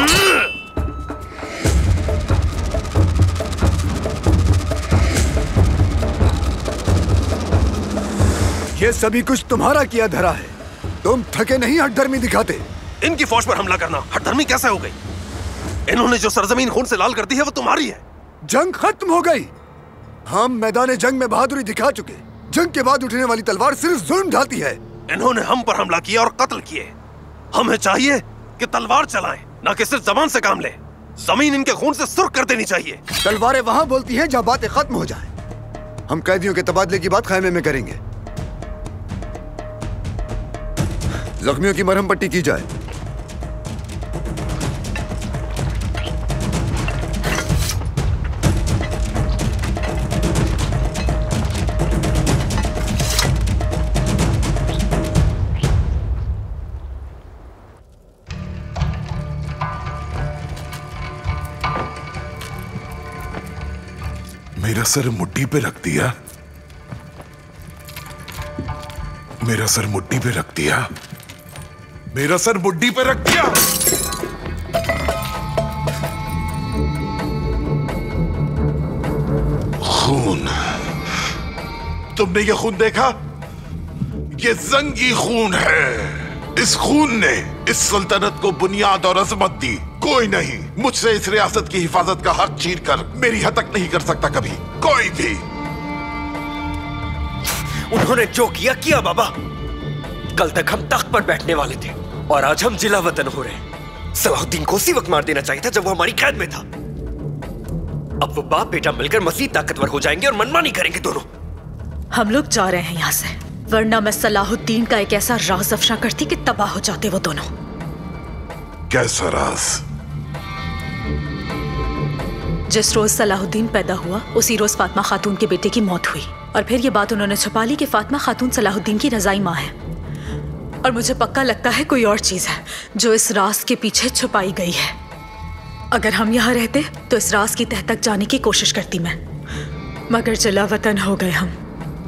ये सभी कुछ तुम्हारा किया धरा है। तुम थके नहीं हठधर्मी दिखाते। इनकी फौज पर हमला करना हठधर्मी कैसे हो गई? इन्होंने जो सरजमीन खून से लाल कर दी है वो तुम्हारी है। जंग खत्म हो गई। हम मैदान जंग में बहादुरी दिखा चुके। जंग के बाद उठने वाली तलवार सिर्फ जुल्म ढाती है। इन्होंने हम पर हमला किया और कत्ल किए। हमें चाहिए कि तलवार चलाएं, ना कि सिर्फ जबान से काम ले। जमीन इनके खून से सुर्ख कर देनी चाहिए। तलवारें वहां बोलती हैं जहां बातें खत्म हो जाएं। हम कैदियों के तबादले की बात खैमे में करेंगे। जख्मियों की मरहम पट्टी की जाए। मेरा सर मुट्ठी पे रख दिया। मेरा सर मुट्ठी पे रख दिया। मेरा सर मुट्ठी पे रख दिया। खून। तुमने ये खून देखा? ये जंगी खून है। इस खून ने इस सल्तनत को बुनियाद और अजमत दी। कोई नहीं मुझसे इस रियासत की हिफाजत का हक छीन कर मेरी हतक नहीं कर सकता कभी कोई भी। उन्होंने जो किया किया बाबा। कल तक हम तख्त पर बैठने वाले थे और आज हम जिला वतन हो रहे हैं। सलाहुद्दीन को उसी वक्त मार देना चाहिए था जब वो हमारी कैद में था। अब वो बाप बेटा मिलकर मजीद ताकतवर हो जाएंगे और मनमानी करेंगे दोनों। हम लोग जा रहे हैं यहाँ से, वरना मैं सलाहुद्दीन का एक ऐसा राज अफशा करती कि तबाह हो जाते वो दोनों। कैसा राज? जिस रोज सलाहुद्दीन पैदा हुआ उसी रोज फातिमा खातून के बेटे की मौत हुई और फिर ये बात उन्होंने छुपा ली कि फातिमा खातून सलाहुद्दीन की रज़ाई माँ है। और मुझे पक्का लगता है कोई और चीज है जो इस राज के पीछे छुपाई गई है। अगर हम यहाँ रहते तो इस राज की तह तक जाने की कोशिश करती मैं, मगर जिला वतन हो गए हम।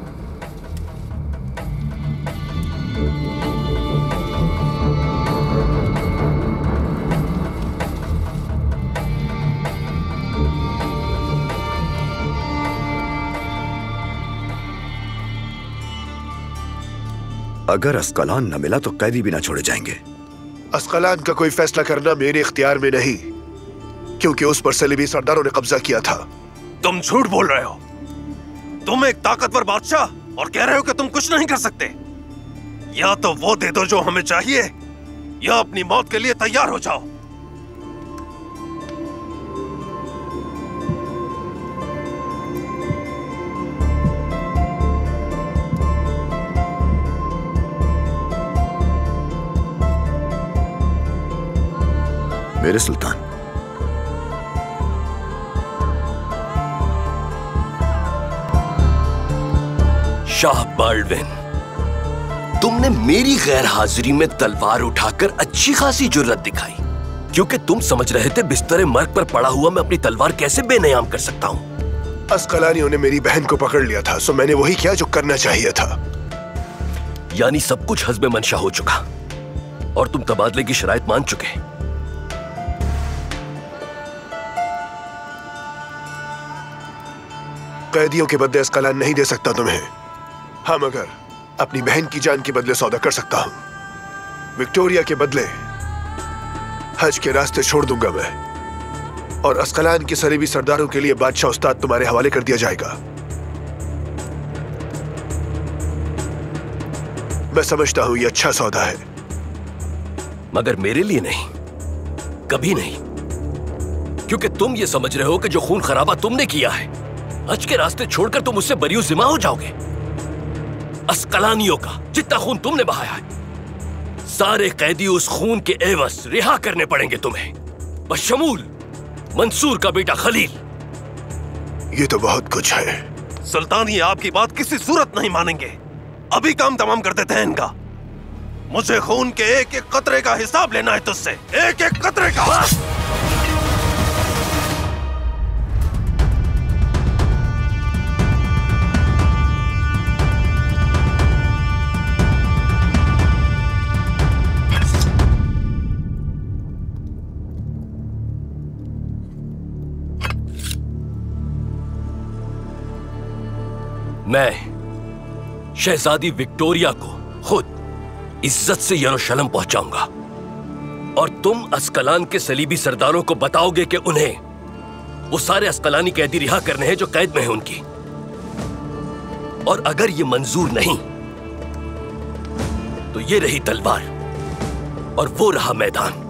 अगर अस्कलान न मिला तो कैदी भी ना छोड़े जाएंगे। अस्कलान का कोई फैसला करना मेरे इख्तियार में नहीं, क्योंकि उस पर सलीबी सरदारों ने कब्जा किया था। तुम झूठ बोल रहे हो। तुम एक ताकतवर बादशाह और कह रहे हो कि तुम कुछ नहीं कर सकते। या तो वो दे दो जो हमें चाहिए, या अपनी मौत के लिए तैयार हो जाओ। मेरे सुल्तान, शाह बाल्डविन, तुमने मेरी गैर हाजिरी में तलवार उठाकर अच्छी खासी जुर्रत दिखाई, क्योंकि तुम समझ रहे थे बिस्तरे मर्ग पर पड़ा हुआ मैं अपनी तलवार कैसे बेनयाम कर सकता हूँ। अस्कलानियों ने मेरी बहन को पकड़ लिया था, सो मैंने वही किया जो करना चाहिए था। यानी सब कुछ हस्बे मंशा हो चुका। और तुम तबादले की शराइत मान चुके। कैदियों के बदले अस्कलान नहीं दे सकता तुम्हें। हाँ, मगर अपनी बहन की जान के बदले सौदा कर सकता हूं। विक्टोरिया के बदले हज के रास्ते छोड़ दूंगा मैं, और अस्कलान के सलीबी सरदारों के लिए बादशाह उस्ताद तुम्हारे हवाले कर दिया जाएगा। मैं समझता हूं ये अच्छा सौदा है। मगर मेरे लिए नहीं, कभी नहीं, क्योंकि तुम ये समझ रहे हो कि जो खून खराबा तुमने किया है, हज के रास्ते छोड़कर तुम उससे बरीउ जिम्मा हो जाओगे। अस्कलानियों का जितना खून तुमने बहाया है, सारे कैदी उस खून के एवज रिहा करने पड़ेंगे तुम्हें, बशमूल मंसूर का बेटा खलील। ये तो बहुत कुछ है। सुल्तान, ये आपकी बात किसी सूरत नहीं मानेंगे। अभी काम तमाम कर देते हैं इनका। मुझे खून के एक एक कतरे का हिसाब लेना है तुझसे, एक एक कतरे का। मैं शहजादी विक्टोरिया को खुद इज्जत से यरूशलेम पहुंचाऊंगा, और तुम अस्कलान के सलीबी सरदारों को बताओगे कि उन्हें वो सारे अस्कलानी कैदी रिहा करने हैं जो कैद में हैं उनकी। और अगर ये मंजूर नहीं तो ये रही तलवार और वो रहा मैदान।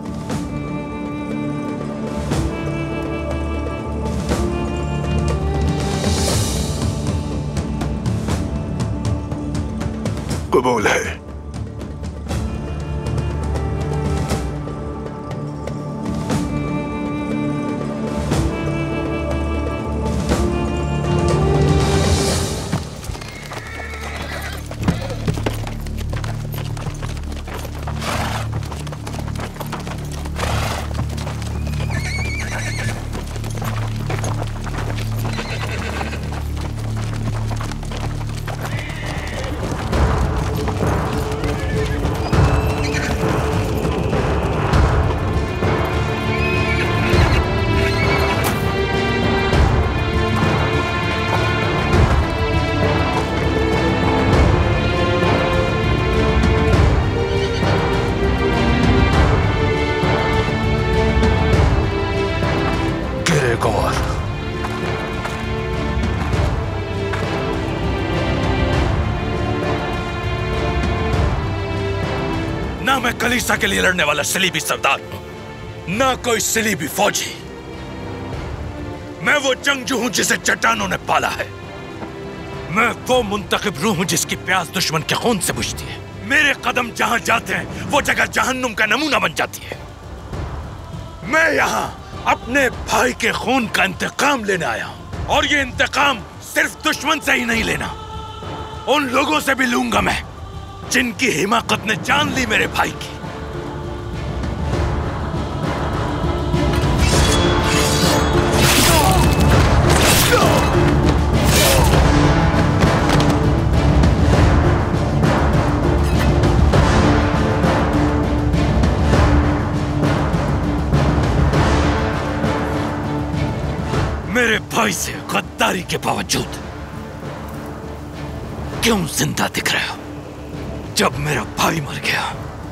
कबूल है। ना मैं कलीसा के लिए लड़ने वाला सलीबी सरदार हूं, ना कोई सलीबी फौजी। मैं वो जंगजू हूं जिसे चट्टानों ने पाला है। मैं वो मुंतखब रूह हूं जिसकी प्यास दुश्मन के खून से बुझती है। मेरे कदम जहां जाते हैं वो जगह जहन्नुम का नमूना बन जाती है। मैं यहां अपने भाई के खून का इंतकाम लेने आया हूं, और ये इंतकाम सिर्फ दुश्मन से ही नहीं लेना, उन लोगों से भी लूंगा मैं जिनकी हिमाकत ने जान ली मेरे भाई की। मेरे भाई से गद्दारी के बावजूद क्यों जिंदा दिख रहे हो जब मेरा भाई मर गया?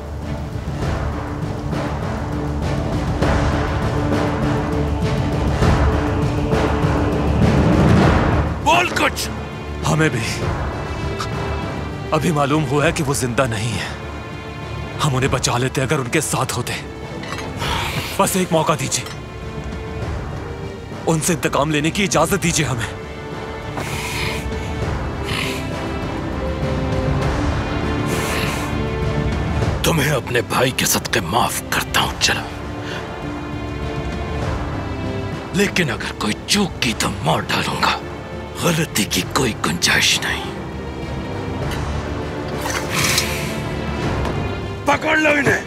बोल कुछ। हमें भी अभी मालूम हुआ है कि वो जिंदा नहीं है। हम उन्हें बचा लेते अगर उनके साथ होते। बस एक मौका दीजिए, उनसे इंतकाम लेने की इजाजत दीजिए हमें। तुम्हें अपने भाई के सदके माफ करता हूं, चलो। लेकिन अगर कोई चूक की तो मार डालूंगा। गलती की कोई गुंजाइश नहीं। पकड़ लो इन्हें।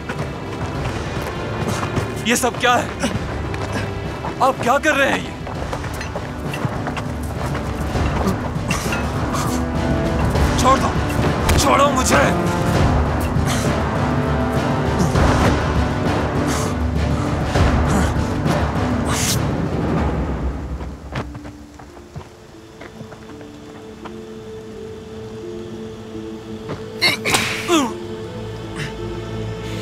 ये सब क्या है? आप क्या कर रहे हैं? ये छोड़ दो, छोड़ो मुझे।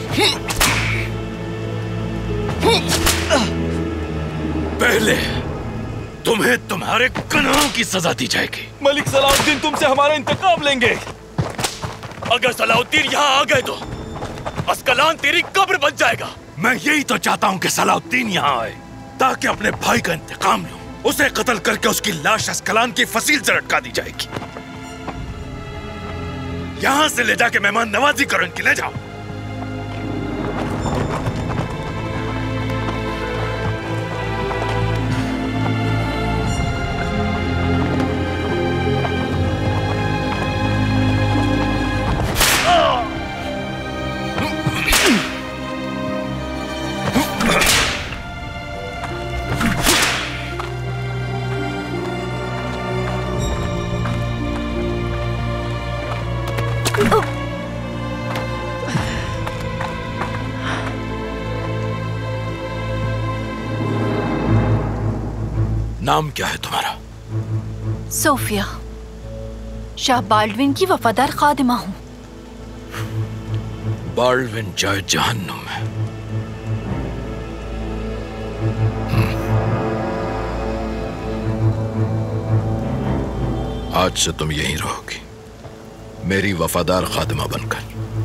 पहले तुम्हें तुम्हारे गुनाहों की सजा दी जाएगी। मलिक सलाहुद्दीन तुमसे हमारा इंतकाम लेंगे। अगर सलाहुद्दीन यहाँ आ गए तो अस्कलान तेरी कब्र बन जाएगा। मैं यही तो चाहता हूँ कि सलाहुद्दीन यहाँ आए ताकि अपने भाई का इंतकाम लूं। उसे कत्ल करके उसकी लाश अस्कलान की फसील से लटका दी जाएगी। यहाँ से ले जाके मेहमान नवाजी करो इनकी, ले जाओ। नाम क्या है तुम्हारा? सोफिया। शाह बाल्डविन की वफादार खादिमा हूँ। बाल्डविन जाए जहन्नुम में। आज से तुम यहीं रहोगी, मेरी वफादार खादिमा बनकर।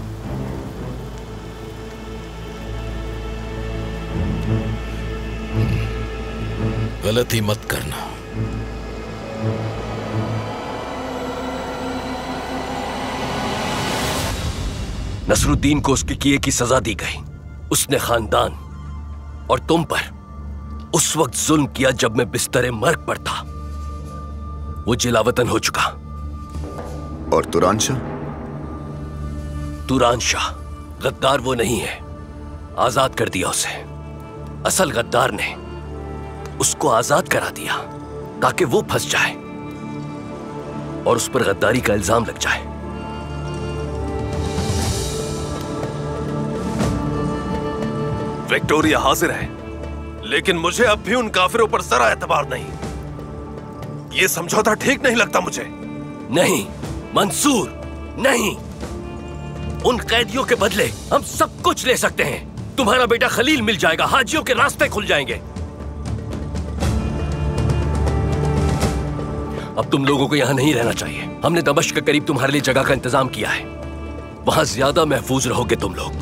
गलती मत करना। नसरुद्दीन को उसके किए की सजा दी गई। उसने खानदान और तुम पर उस वक्त जुल्म किया जब मैं बिस्तरे मर्ग पर था। वो जिलावतन हो चुका। और तुरान शाह? तुरान शाह गद्दार वो नहीं है, आजाद कर दिया उसे। असल गद्दार ने उसको आजाद करा दिया ताकि वो फंस जाए और उस पर गद्दारी का इल्जाम लग जाए। विक्टोरिया हाजिर है, लेकिन मुझे अब भी उन काफिरों पर जरा एतबार नहीं। ये समझौता ठीक नहीं लगता मुझे। नहीं मंसूर, नहीं। उन कैदियों के बदले हम सब कुछ ले सकते हैं। तुम्हारा बेटा खलील मिल जाएगा, हाजियों के रास्ते खुल जाएंगे। अब तुम लोगों को यहां नहीं रहना चाहिए। हमने दमिश्क के करीब तुम्हारे लिए जगह का इंतजाम किया है। वहां ज्यादा महफूज रहोगे तुम लोग।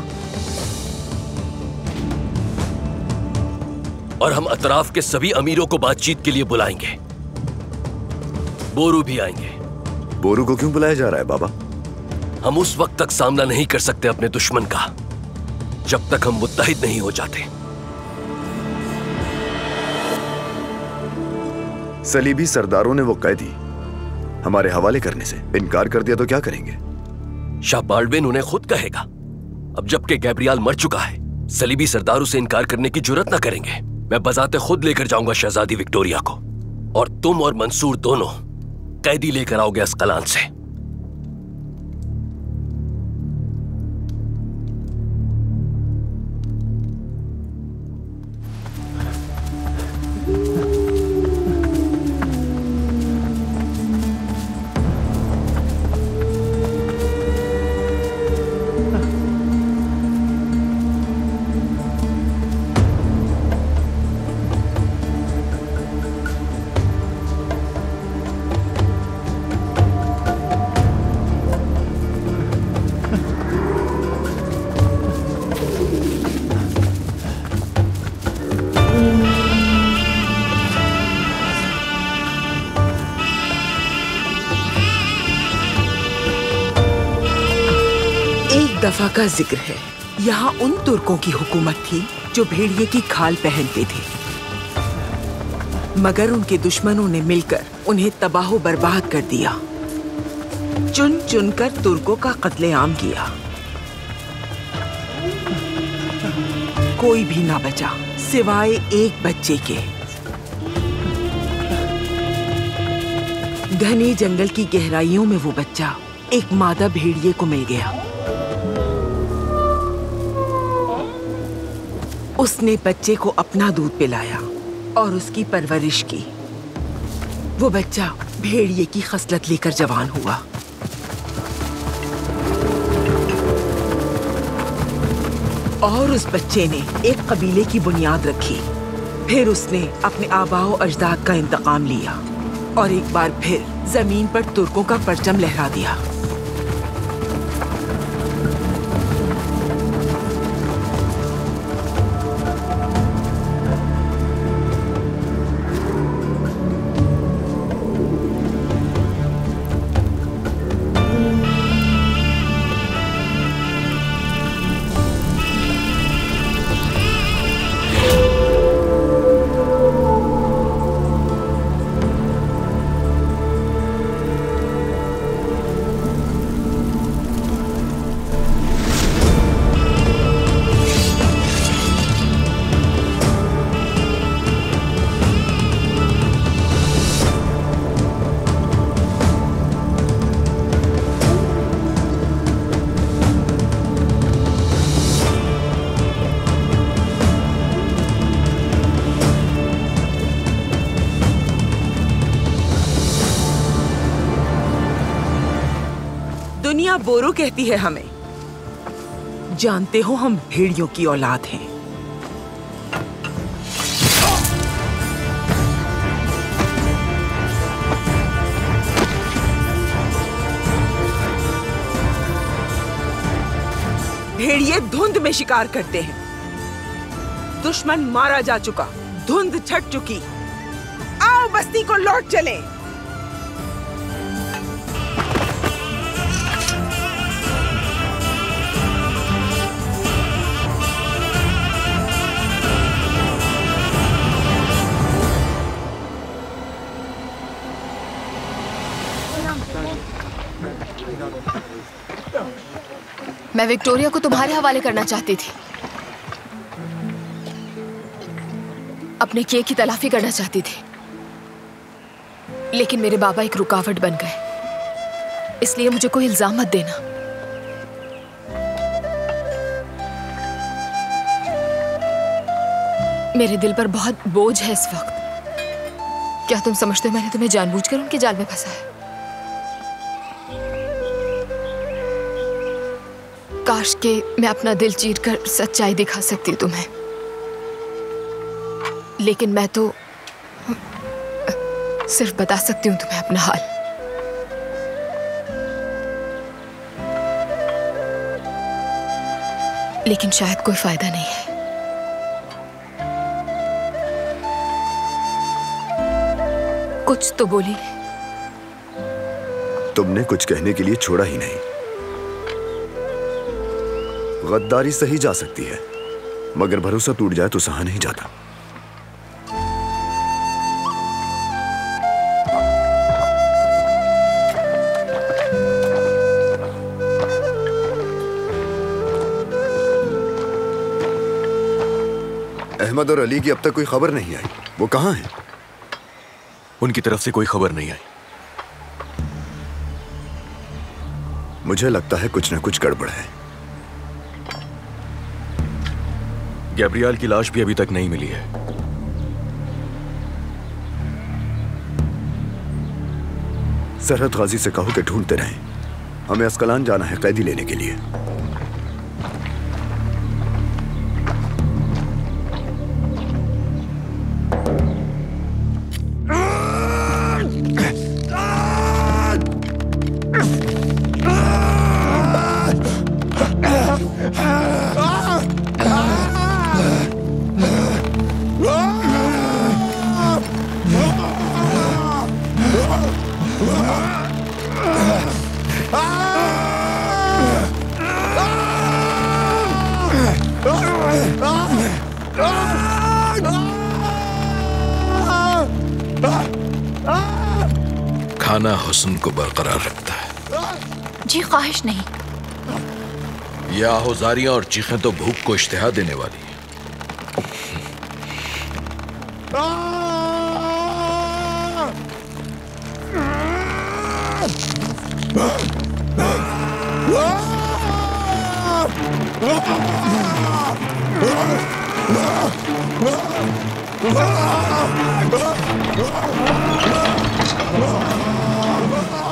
और हम अतराफ के सभी अमीरों को बातचीत के लिए बुलाएंगे। बोरू भी आएंगे। बोरू को क्यों बुलाया जा रहा है बाबा? हम उस वक्त तक सामना नहीं कर सकते अपने दुश्मन का जब तक हम मुत्तहिद नहीं हो जाते। सलीबी सरदारों ने वो कैदी हमारे हवाले करने से इनकार कर दिया तो क्या करेंगे? शाह बाल्डविन उन्हें खुद कहेगा। अब जबकि गैब्रियल मर चुका है, सलीबी सरदार उसे इनकार करने की जुर्रत न करेंगे। मैं बजाते खुद लेकर जाऊंगा शहजादी विक्टोरिया को, और तुम और मंसूर दोनों कैदी लेकर आओगे अस्कलान से। दफा का जिक्र है। यहाँ उन तुर्कों की हुकूमत थी जो भेड़िए की खाल पहनते थे, मगर उनके दुश्मनों ने मिलकर उन्हें तबाह बर्बाद कर दिया। चुन चुनकर तुर्कों का कत्लेआम किया। कोई भी ना बचा सिवाय एक बच्चे के। घने जंगल की गहराइयों में वो बच्चा एक मादा भेड़िए को मिल गया। उसने बच्चे को अपना दूध पिलाया और उसकी परवरिश की। वो बच्चा भेड़िए की खसलत लेकर जवान हुआ। और उस बच्चे ने एक कबीले की बुनियाद रखी। फिर उसने अपने आबाओ अजदाद का इंतकाम लिया और एक बार फिर जमीन पर तुर्कों का परचम लहरा दिया। दुनिया बोरो कहती है हमें। जानते हो हम भेड़ियों की औलाद हैं। भेड़िए धुंध में शिकार करते हैं। दुश्मन मारा जा चुका, धुंध छट चुकी। आओ बस्ती को लौट चलें। मैं विक्टोरिया को तुम्हारे हवाले करना चाहती थी। अपने किए की तलाफी करना चाहती थी, लेकिन मेरे बाबा एक रुकावट बन गए। इसलिए मुझे कोई इल्जाम मत देना। मेरे दिल पर बहुत बोझ है इस वक्त। क्या तुम समझते हो मैंने तुम्हें जानबूझकर उनके जाल में फंसा है? काश के मैं अपना दिल चीर कर सच्चाई दिखा सकती तुम्हें, लेकिन मैं तो सिर्फ बता सकती हूँ तुम्हें अपना हाल। लेकिन शायद कोई फायदा नहीं है। कुछ तो बोली। तुमने कुछ कहने के लिए छोड़ा ही नहीं। गद्दारी सही जा सकती है, मगर भरोसा टूट जाए तो सहा नहीं जाता। अहमद और अली की अब तक कोई खबर नहीं आई। वो कहाँ हैं? उनकी तरफ से कोई खबर नहीं आई। मुझे लगता है कुछ न कुछ गड़बड़ है। गैब्रियल की लाश भी अभी तक नहीं मिली है। सरहद गाजी से कहो कि ढूंढते रहें। हमें अस्कलान जाना है कैदी लेने के लिए। खाना हुस्न को बरकरार रखता है। जी ख्वाहिश नहीं। ये आहोजारियां और चीखें तो भूख को इश्तिहा देने वाली है।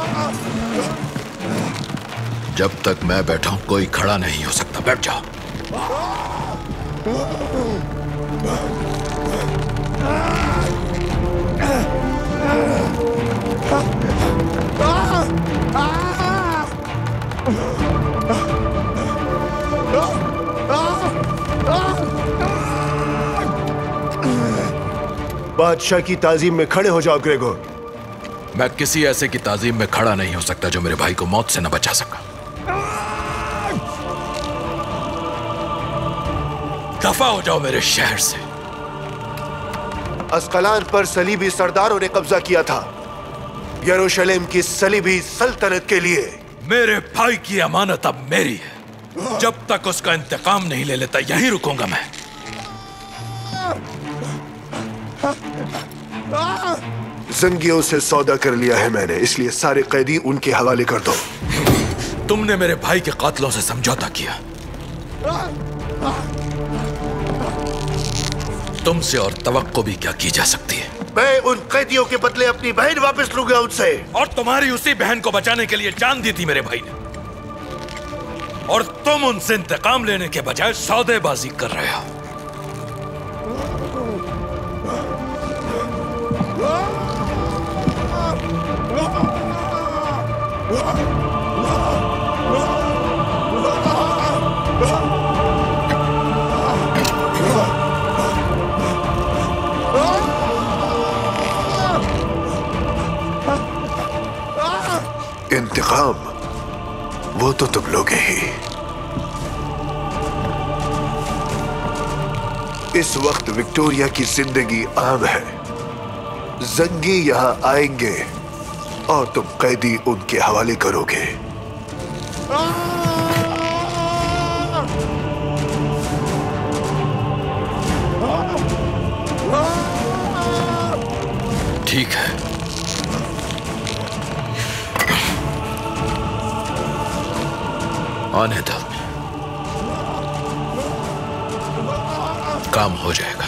जब तक मैं बैठा हूं कोई खड़ा नहीं हो सकता। बैठ जाओ। बादशाह की ताजीम में खड़े हो जाओ ग्रेगोर। मैं किसी ऐसे की ताजीम में खड़ा नहीं हो सकता जो मेरे भाई को मौत से न बचा सका। दफा हो जाओ मेरे शहर से। अस्कलान पर सलीबी सरदारों ने कब्जा किया था, यरूशलेम की सलीबी सल्तनत के लिए। मेरे भाई की अमानत अब मेरी है। जब तक उसका इंतकाम नहीं ले लेता यहीं रुकूंगा मैं। जंगियों से सौदा कर लिया है मैंने, इसलिए सारे कैदी उनके हवाले कर दो। तुमने मेरे भाई के कातलों से समझौता किया। तुमसे और तवक्को भी क्या की जा सकती है। मैं उन कैदियों के बदले अपनी बहन वापस लूंगा उनसे। और तुम्हारी उसी बहन को बचाने के लिए जान दी थी मेरे भाई ने, और तुम उनसे इंतकाम लेने के बजाय सौदेबाजी कर रहे हो। इंतकाम वो तो तुम लोगे ही। इस वक्त विक्टोरिया की जिंदगी आम है। जंगी यहां आएंगे और तुम कैदी उनके हवाले करोगे। ठीक है, आने दो, काम हो जाएगा।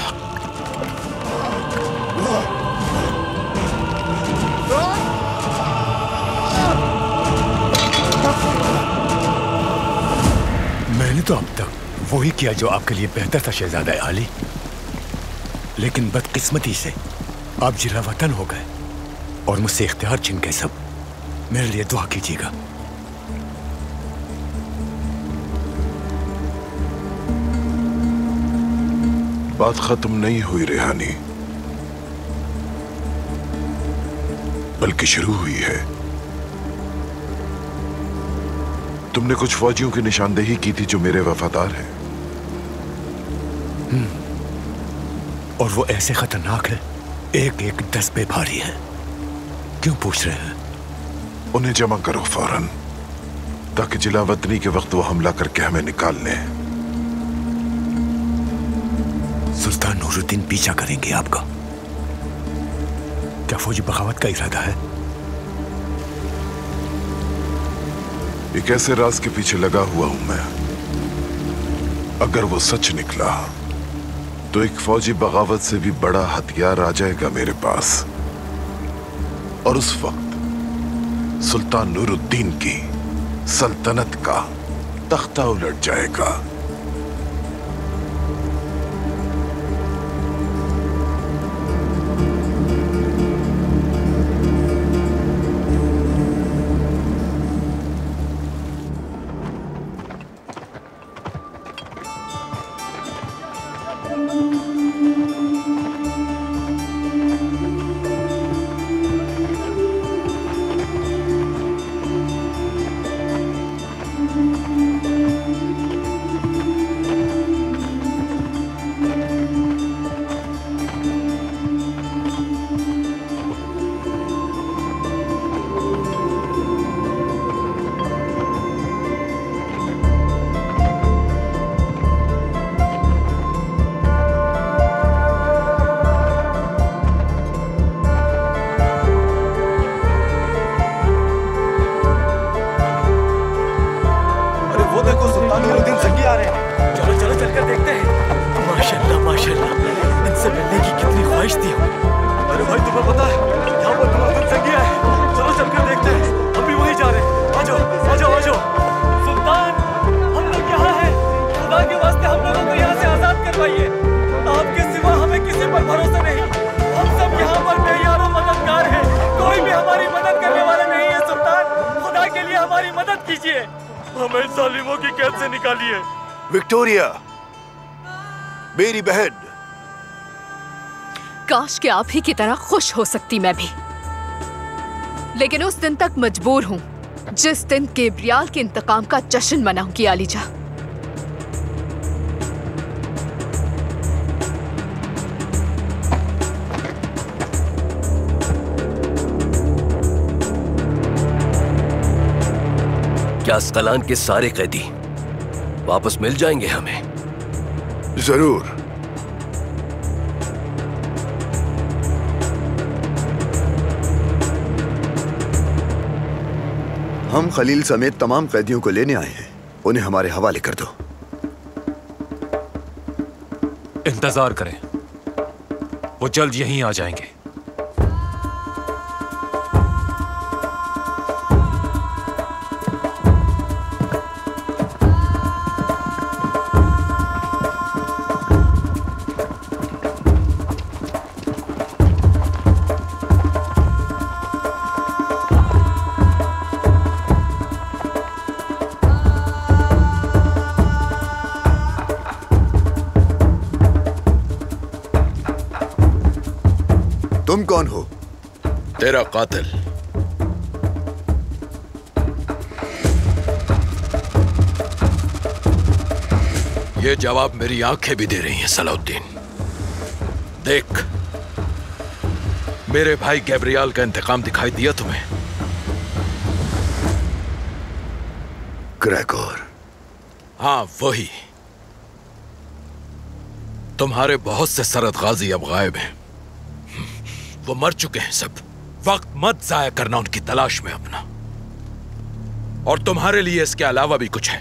मैंने तो अब तक वही किया जो आपके लिए बेहतर था शहजादा आली, लेकिन बदकिस्मती से आप जिला वतन हो गए और मुझसे इख्तियार छिन गए सब। मेरे लिए दुआ कीजिएगा। बात खत्म नहीं हुई रेहानी, बल्कि शुरू हुई है। तुमने कुछ फौजियों की निशानदेही की थी जो मेरे वफादार हैं। और वो ऐसे खतरनाक है, एक एक 10 पे भारी है। क्यों पूछ रहे हैं? उन्हें जमा करो फौरन, ताकि जिला वतनी के वक्त वो हमला करके हमें निकाल लें। सुल्तान नूरुद्दीन पीछा करेंगे आपका। क्या फौजी बगावत का इरादा है? एक ऐसे राज के पीछे लगा हुआ हूं मैं। अगर वो सच निकला तो एक फौजी बगावत से भी बड़ा हथियार आ जाएगा मेरे पास, और उस वक्त सुल्तान नूरुद्दीन की सल्तनत का तख्ता उलट जाएगा। के वास्ते कीजिए, हमें जालिमों की कैद से निकालिए। विक्टोरिया, मेरी बहन। काश कि आप ही की तरह खुश हो सकती मैं भी, लेकिन उस दिन तक मजबूर हूं जिस दिन गैब्रियल के इंतकाम का जश्न मनाऊंगी आलिजा। क्या अस्कलान के सारे कैदी वापस मिल जाएंगे हमें? जरूर। हम खलील समेत तमाम कैदियों को लेने आए हैं, उन्हें हमारे हवाले कर दो। इंतजार करें, वो जल्द यहीं आ जाएंगे। तुम कौन हो? तेरा कातिल। ये जवाब मेरी आंखें भी दे रही हैं सलाहुद्दीन। देख, मेरे भाई गैब्रियल का इंतकाम दिखाई दिया तुम्हें? ग्रेगोर। हाँ, वही। तुम्हारे बहुत से सरद गाजी अब गायब हैं। वो मर चुके हैं सब। वक्त मत जाया करना उनकी तलाश में अपना। और तुम्हारे लिए इसके अलावा भी कुछ है।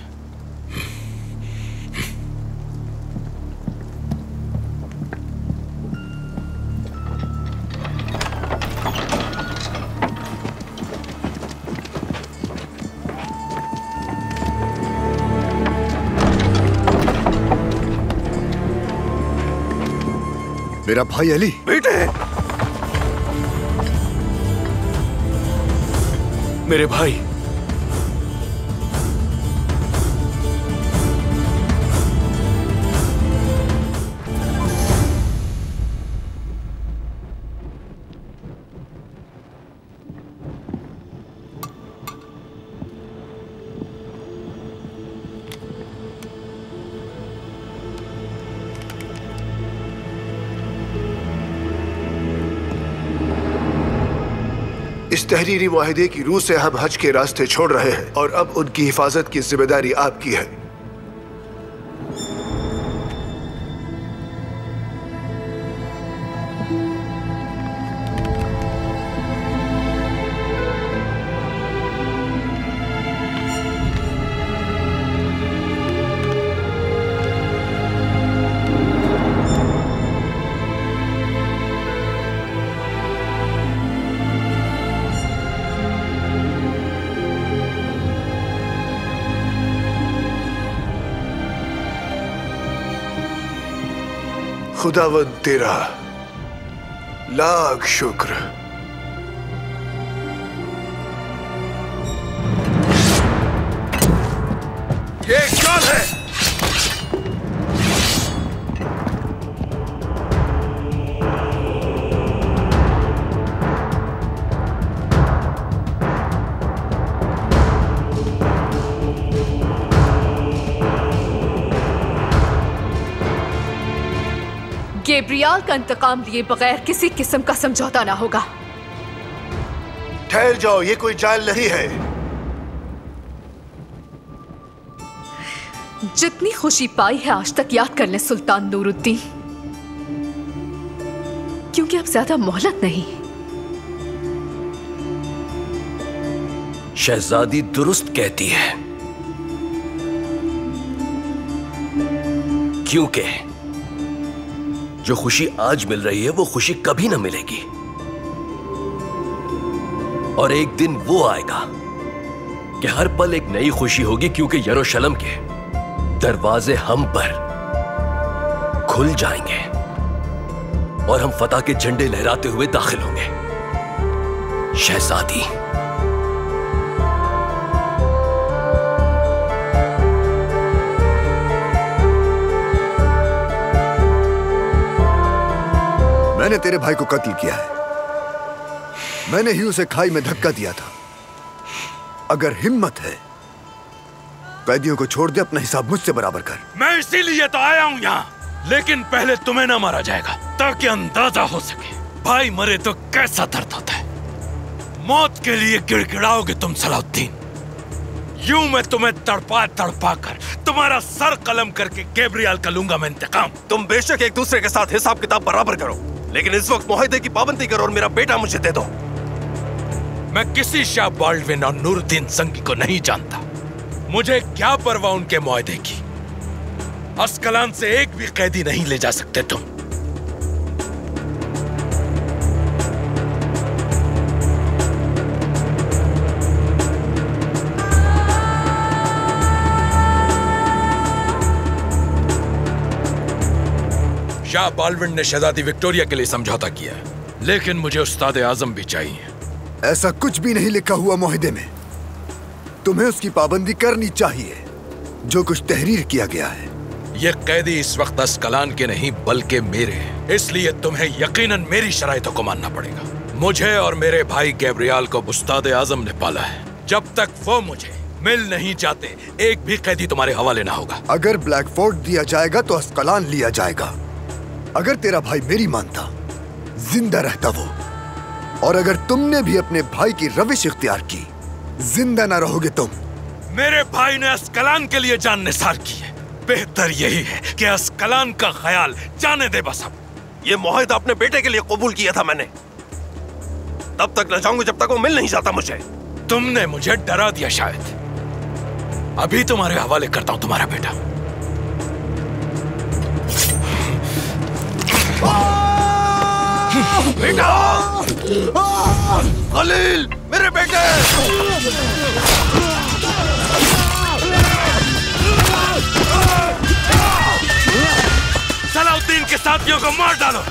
मेरा भाई अली। बेटे। मेरे भाई। इस तहरीरी मुआहिदे की रूह से हम हज के रास्ते छोड़ रहे हैं और अब उनकी हिफाजत की जिम्मेदारी आपकी है। खुदावंद तेरा लाख शुक्र। ये कौन है? गैब्रियल का इंतकाम लिए बगैर किसी किस्म का समझौता ना होगा। ठहर जाओ, ये कोई चाल नहीं है। जितनी खुशी पाई है आज तक याद कर ले सुल्तान नूरुद्दीन, क्योंकि अब ज्यादा मोहलत नहीं। शहजादी दुरुस्त कहती है, क्योंकि जो खुशी आज मिल रही है वो खुशी कभी ना मिलेगी। और एक दिन वो आएगा कि हर पल एक नई खुशी होगी, क्योंकि यरूशलेम के दरवाजे हम पर खुल जाएंगे और हम फतह के झंडे लहराते हुए दाखिल होंगे। शहजादी, मैंने तेरे भाई को कत्ल किया है। मैंने ही उसे खाई में धक्का दिया था। अगर हिम्मत है, कैदियों को छोड़ दे, अपना हिसाब मुझसे बराबर कर। मैं इसीलिए तो आया हूँ यहाँ, लेकिन पहले तुम्हें ना मारा जाएगा ताकि अंदाजा हो सके भाई मरे तो कैसा दर्द होता है। मौत के लिए गिड़गिड़ाओगे तुम सलाहुद्दीन। यूं मैं तुम्हें तड़पा तड़पा कर तुम्हारा सर कलम करके गैब्रियल का लूंगा मैं इंतकाम। तुम बेशक एक दूसरे के साथ हिसाब किताब बराबर करो, लेकिन इस वक्त मुआहदे की पाबंदी करो और मेरा बेटा मुझे दे दो। मैं किसी शाह बाल्डविन और नूरुद्दीन संगी को नहीं जानता। मुझे क्या परवाह उनके मुआहदे की। अस्कलान से एक भी कैदी नहीं ले जा सकते तुम। शाह बाल्डविन ने शहजादी विक्टोरिया के लिए समझौता किया, लेकिन मुझे उस्ताद आजम भी चाहिए। ऐसा कुछ भी नहीं लिखा हुआ मुआहदे में। तुम्हें उसकी पाबंदी करनी चाहिए जो कुछ तहरीर किया गया है। ये कैदी इस वक्त अस्कलान के नहीं बल्कि मेरे हैं, इसलिए तुम्हें यकीनन मेरी शराइतों को मानना पड़ेगा। मुझे और मेरे भाई गैब्रियल को उस्ताद आजम ने पाला है। जब तक वो मुझे मिल नहीं जाते, एक भी कैदी तुम्हारे हवाले ना होगा। अगर ब्लैक फोर्ट दिया जाएगा तो अस्कलान लिया जाएगा। अगर तेरा भाई मेरी मानता, जिंदा रहता वो, और अगर तुमने भी अपने भाई की रविश इख्तियार की, जिंदा ना रहोगे तुम। मेरे भाई ने अस्कलान के लिए जान निसार की है। बेहतर यही है कि अस्कलान का ख्याल जाने दे बस। अब ये मुआहदा अपने बेटे के लिए कबूल किया था मैंने। तब तक न जाऊंगा जब तक वो मिल नहीं जाता मुझे। तुमने मुझे डरा दिया शायद। अभी तुम्हारे हवाले करता हूं तुम्हारा बेटा। बेटा! खलील, मेरे बेटे! सलाहुद्दीन के साथियों को मार डालो।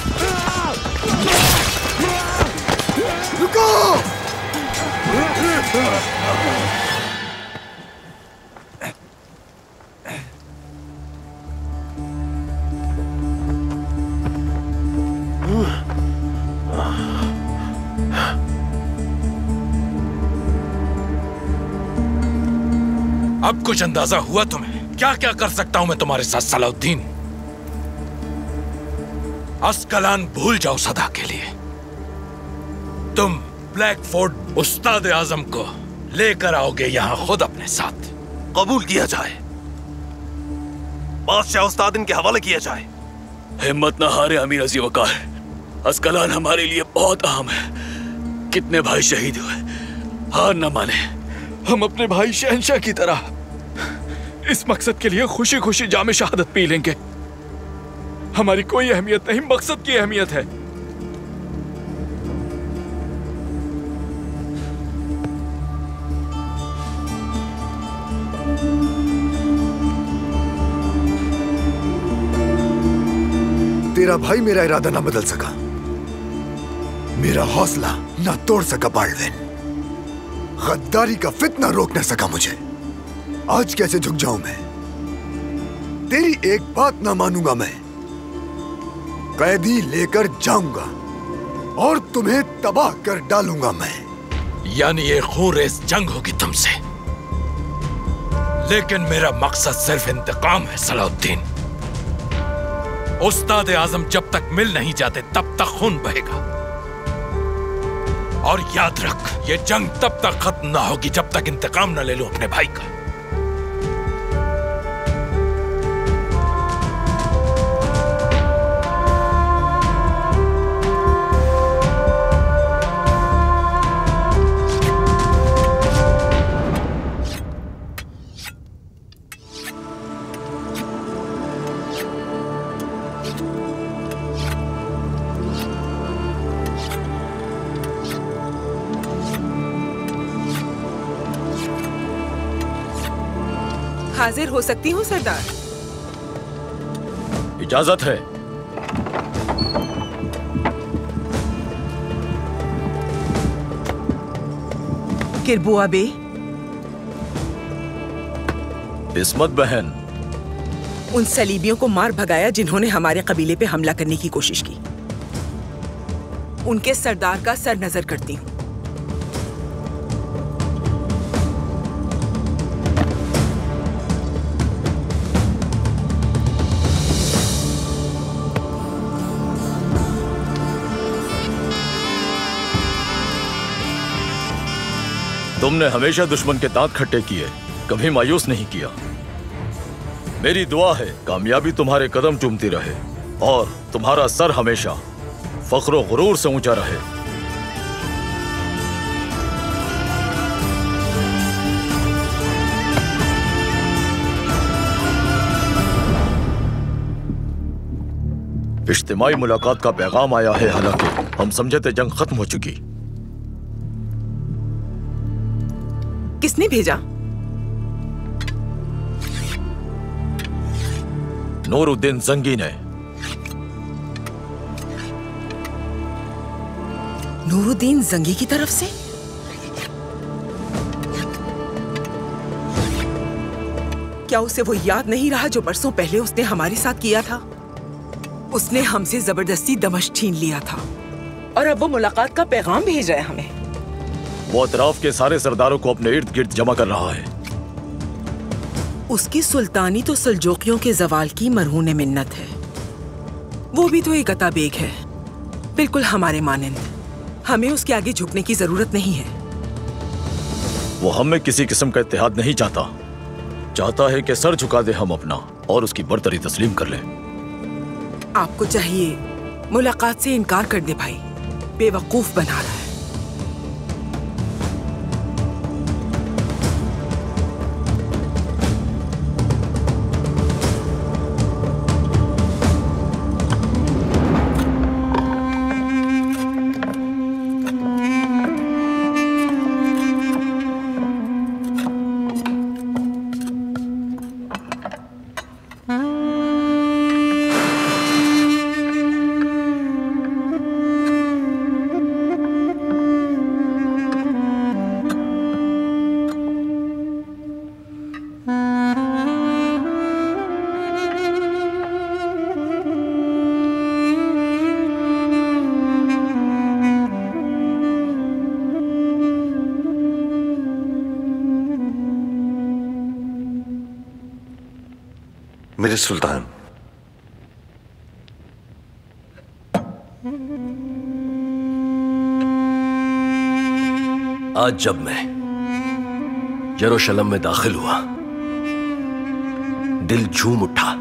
रुको! अब कुछ अंदाजा हुआ तुम्हें क्या क्या कर सकता हूं मैं तुम्हारे साथ सलाहुद्दीन? अस्कलान भूल जाओ सदा के लिए। तुम ब्लैक फोर्ट उस्ताद आजम को लेकर आओगे यहां खुद अपने साथ। कबूल किया जाए, बादशाह उस्ताद के हवाले किया जाए। हिम्मत ना हारे अमीर अजी वकार। अस्कलान हमारे लिए बहुत अहम है। कितने भाई शहीद हुए, हार न माने। हम अपने भाई शहंशाह की तरह इस मकसद के लिए खुशी खुशी जामे शहादत पी लेंगे। हमारी कोई अहमियत नहीं, मकसद की अहमियत है। तेरा भाई मेरा इरादा ना बदल सका, मेरा हौसला ना तोड़ सका बाल्डविन। गद्दारी का फितना रोक न सका मुझे। आज कैसे झुक जाऊं मैं? तेरी एक बात ना मानूंगा मैं। कैदी लेकर जाऊंगा और तुम्हें तबाह कर डालूंगा मैं। यानी ये खून रेस जंग होगी तुमसे, लेकिन मेरा मकसद सिर्फ इंतकाम है सलाहुद्दीन। उस्ताद आजम जब तक मिल नहीं जाते तब तक खून बहेगा। और याद रख, ये जंग तब तक खत्म ना होगी जब तक इंतकाम ना ले लूं अपने भाई का। हाजिर हो सकती हूँ सरदार। इजाजत है। किरबुआ बे। इस्मत बहन। उन सलीबियों को मार भगाया जिन्होंने हमारे कबीले पे हमला करने की कोशिश की। उनके सरदार का सर नजर करती हूँ। तुमने हमेशा दुश्मन के दांत खट्टे किए, कभी मायूस नहीं किया। मेरी दुआ है कामयाबी तुम्हारे कदम चूमती रहे और तुम्हारा सर हमेशा फख्र गुरूर से ऊंचा रहे। इज्तिमाई मुलाकात का पैगाम आया है, हालांकि हम समझे थे जंग खत्म हो चुकी। किसने भेजा? नूरुद्दीन जंगी ने। नूरुद्दीन जंगी की तरफ से? क्या उसे वो याद नहीं रहा जो बरसों पहले उसने हमारे साथ किया था? उसने हमसे जबरदस्ती दमिश्क छीन लिया था और अब वो मुलाकात का पैगाम भेज रहा है हमें। वो अतराफ के सारे सरदारों को अपने इर्द गिर्द जमा कर रहा है। उसकी सुल्तानी तो सल्जोकियों के जवाल की मरहून मिन्नत है। वो भी तो एक अता बेग है, बिल्कुल हमारे मानंद। हमें उसके आगे झुकने की जरूरत नहीं है। वो हम में किसी किस्म का इत्तेहाद नहीं चाहता। चाहता है कि सर झुका दे हम अपना और उसकी बरतरी तस्लीम कर ले। आपको चाहिए मुलाकात से इनकार कर दे भाई, बेवकूफ बना रहा है। मेरे सुल्तान, आज जब मैं यरूशलेम में दाखिल हुआ, दिल झूम उठा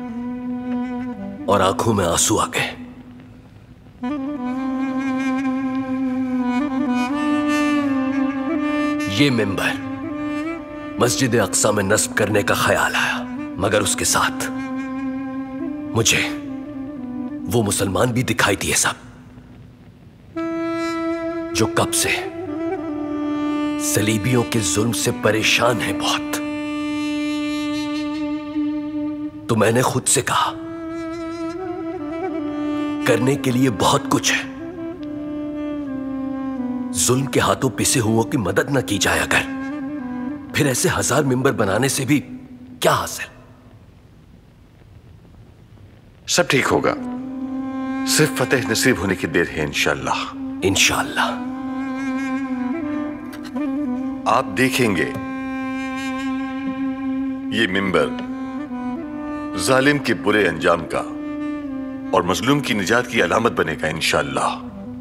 और आंखों में आंसू आ गए। ये मिंबर मस्जिद अक्सा में नस्ब करने का ख्याल आया, मगर उसके साथ मुझे वो मुसलमान भी दिखाई दिए सब, जो कब से सलीबियों के जुल्म से परेशान हैं बहुत। तो मैंने खुद से कहा, करने के लिए बहुत कुछ है। जुल्म के हाथों पिसे हुओं की मदद न की जाए अगर, फिर ऐसे 1000 मिंबर बनाने से भी क्या हासिल। सब ठीक होगा, सिर्फ फतेह नसीब होने की देर है इंशाअल्लाह। इंशाअल्लाह। आप देखेंगे ये मिंबर जालिम के बुरे अंजाम का और मजलूम की निजात की अलामत बनेगा इंशाअल्लाह।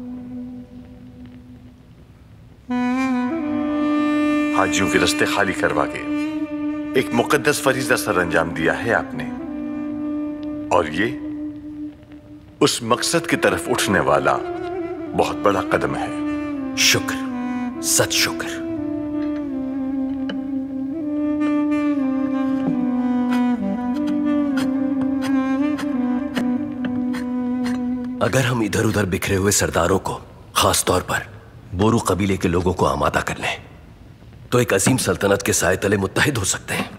हाजियों के रास्ते खाली करवा के एक मुकद्दस फरीज़ा सर अंजाम दिया है आपने, और ये उस मकसद की तरफ उठने वाला बहुत बड़ा कदम है। शुक्र, सच शुक्र। अगर हम इधर उधर बिखरे हुए सरदारों को, खास तौर पर बोरू कबीले के लोगों को आमादा कर लें, तो एक अजीम सल्तनत के साए तले मुत्तहिद हो सकते हैं।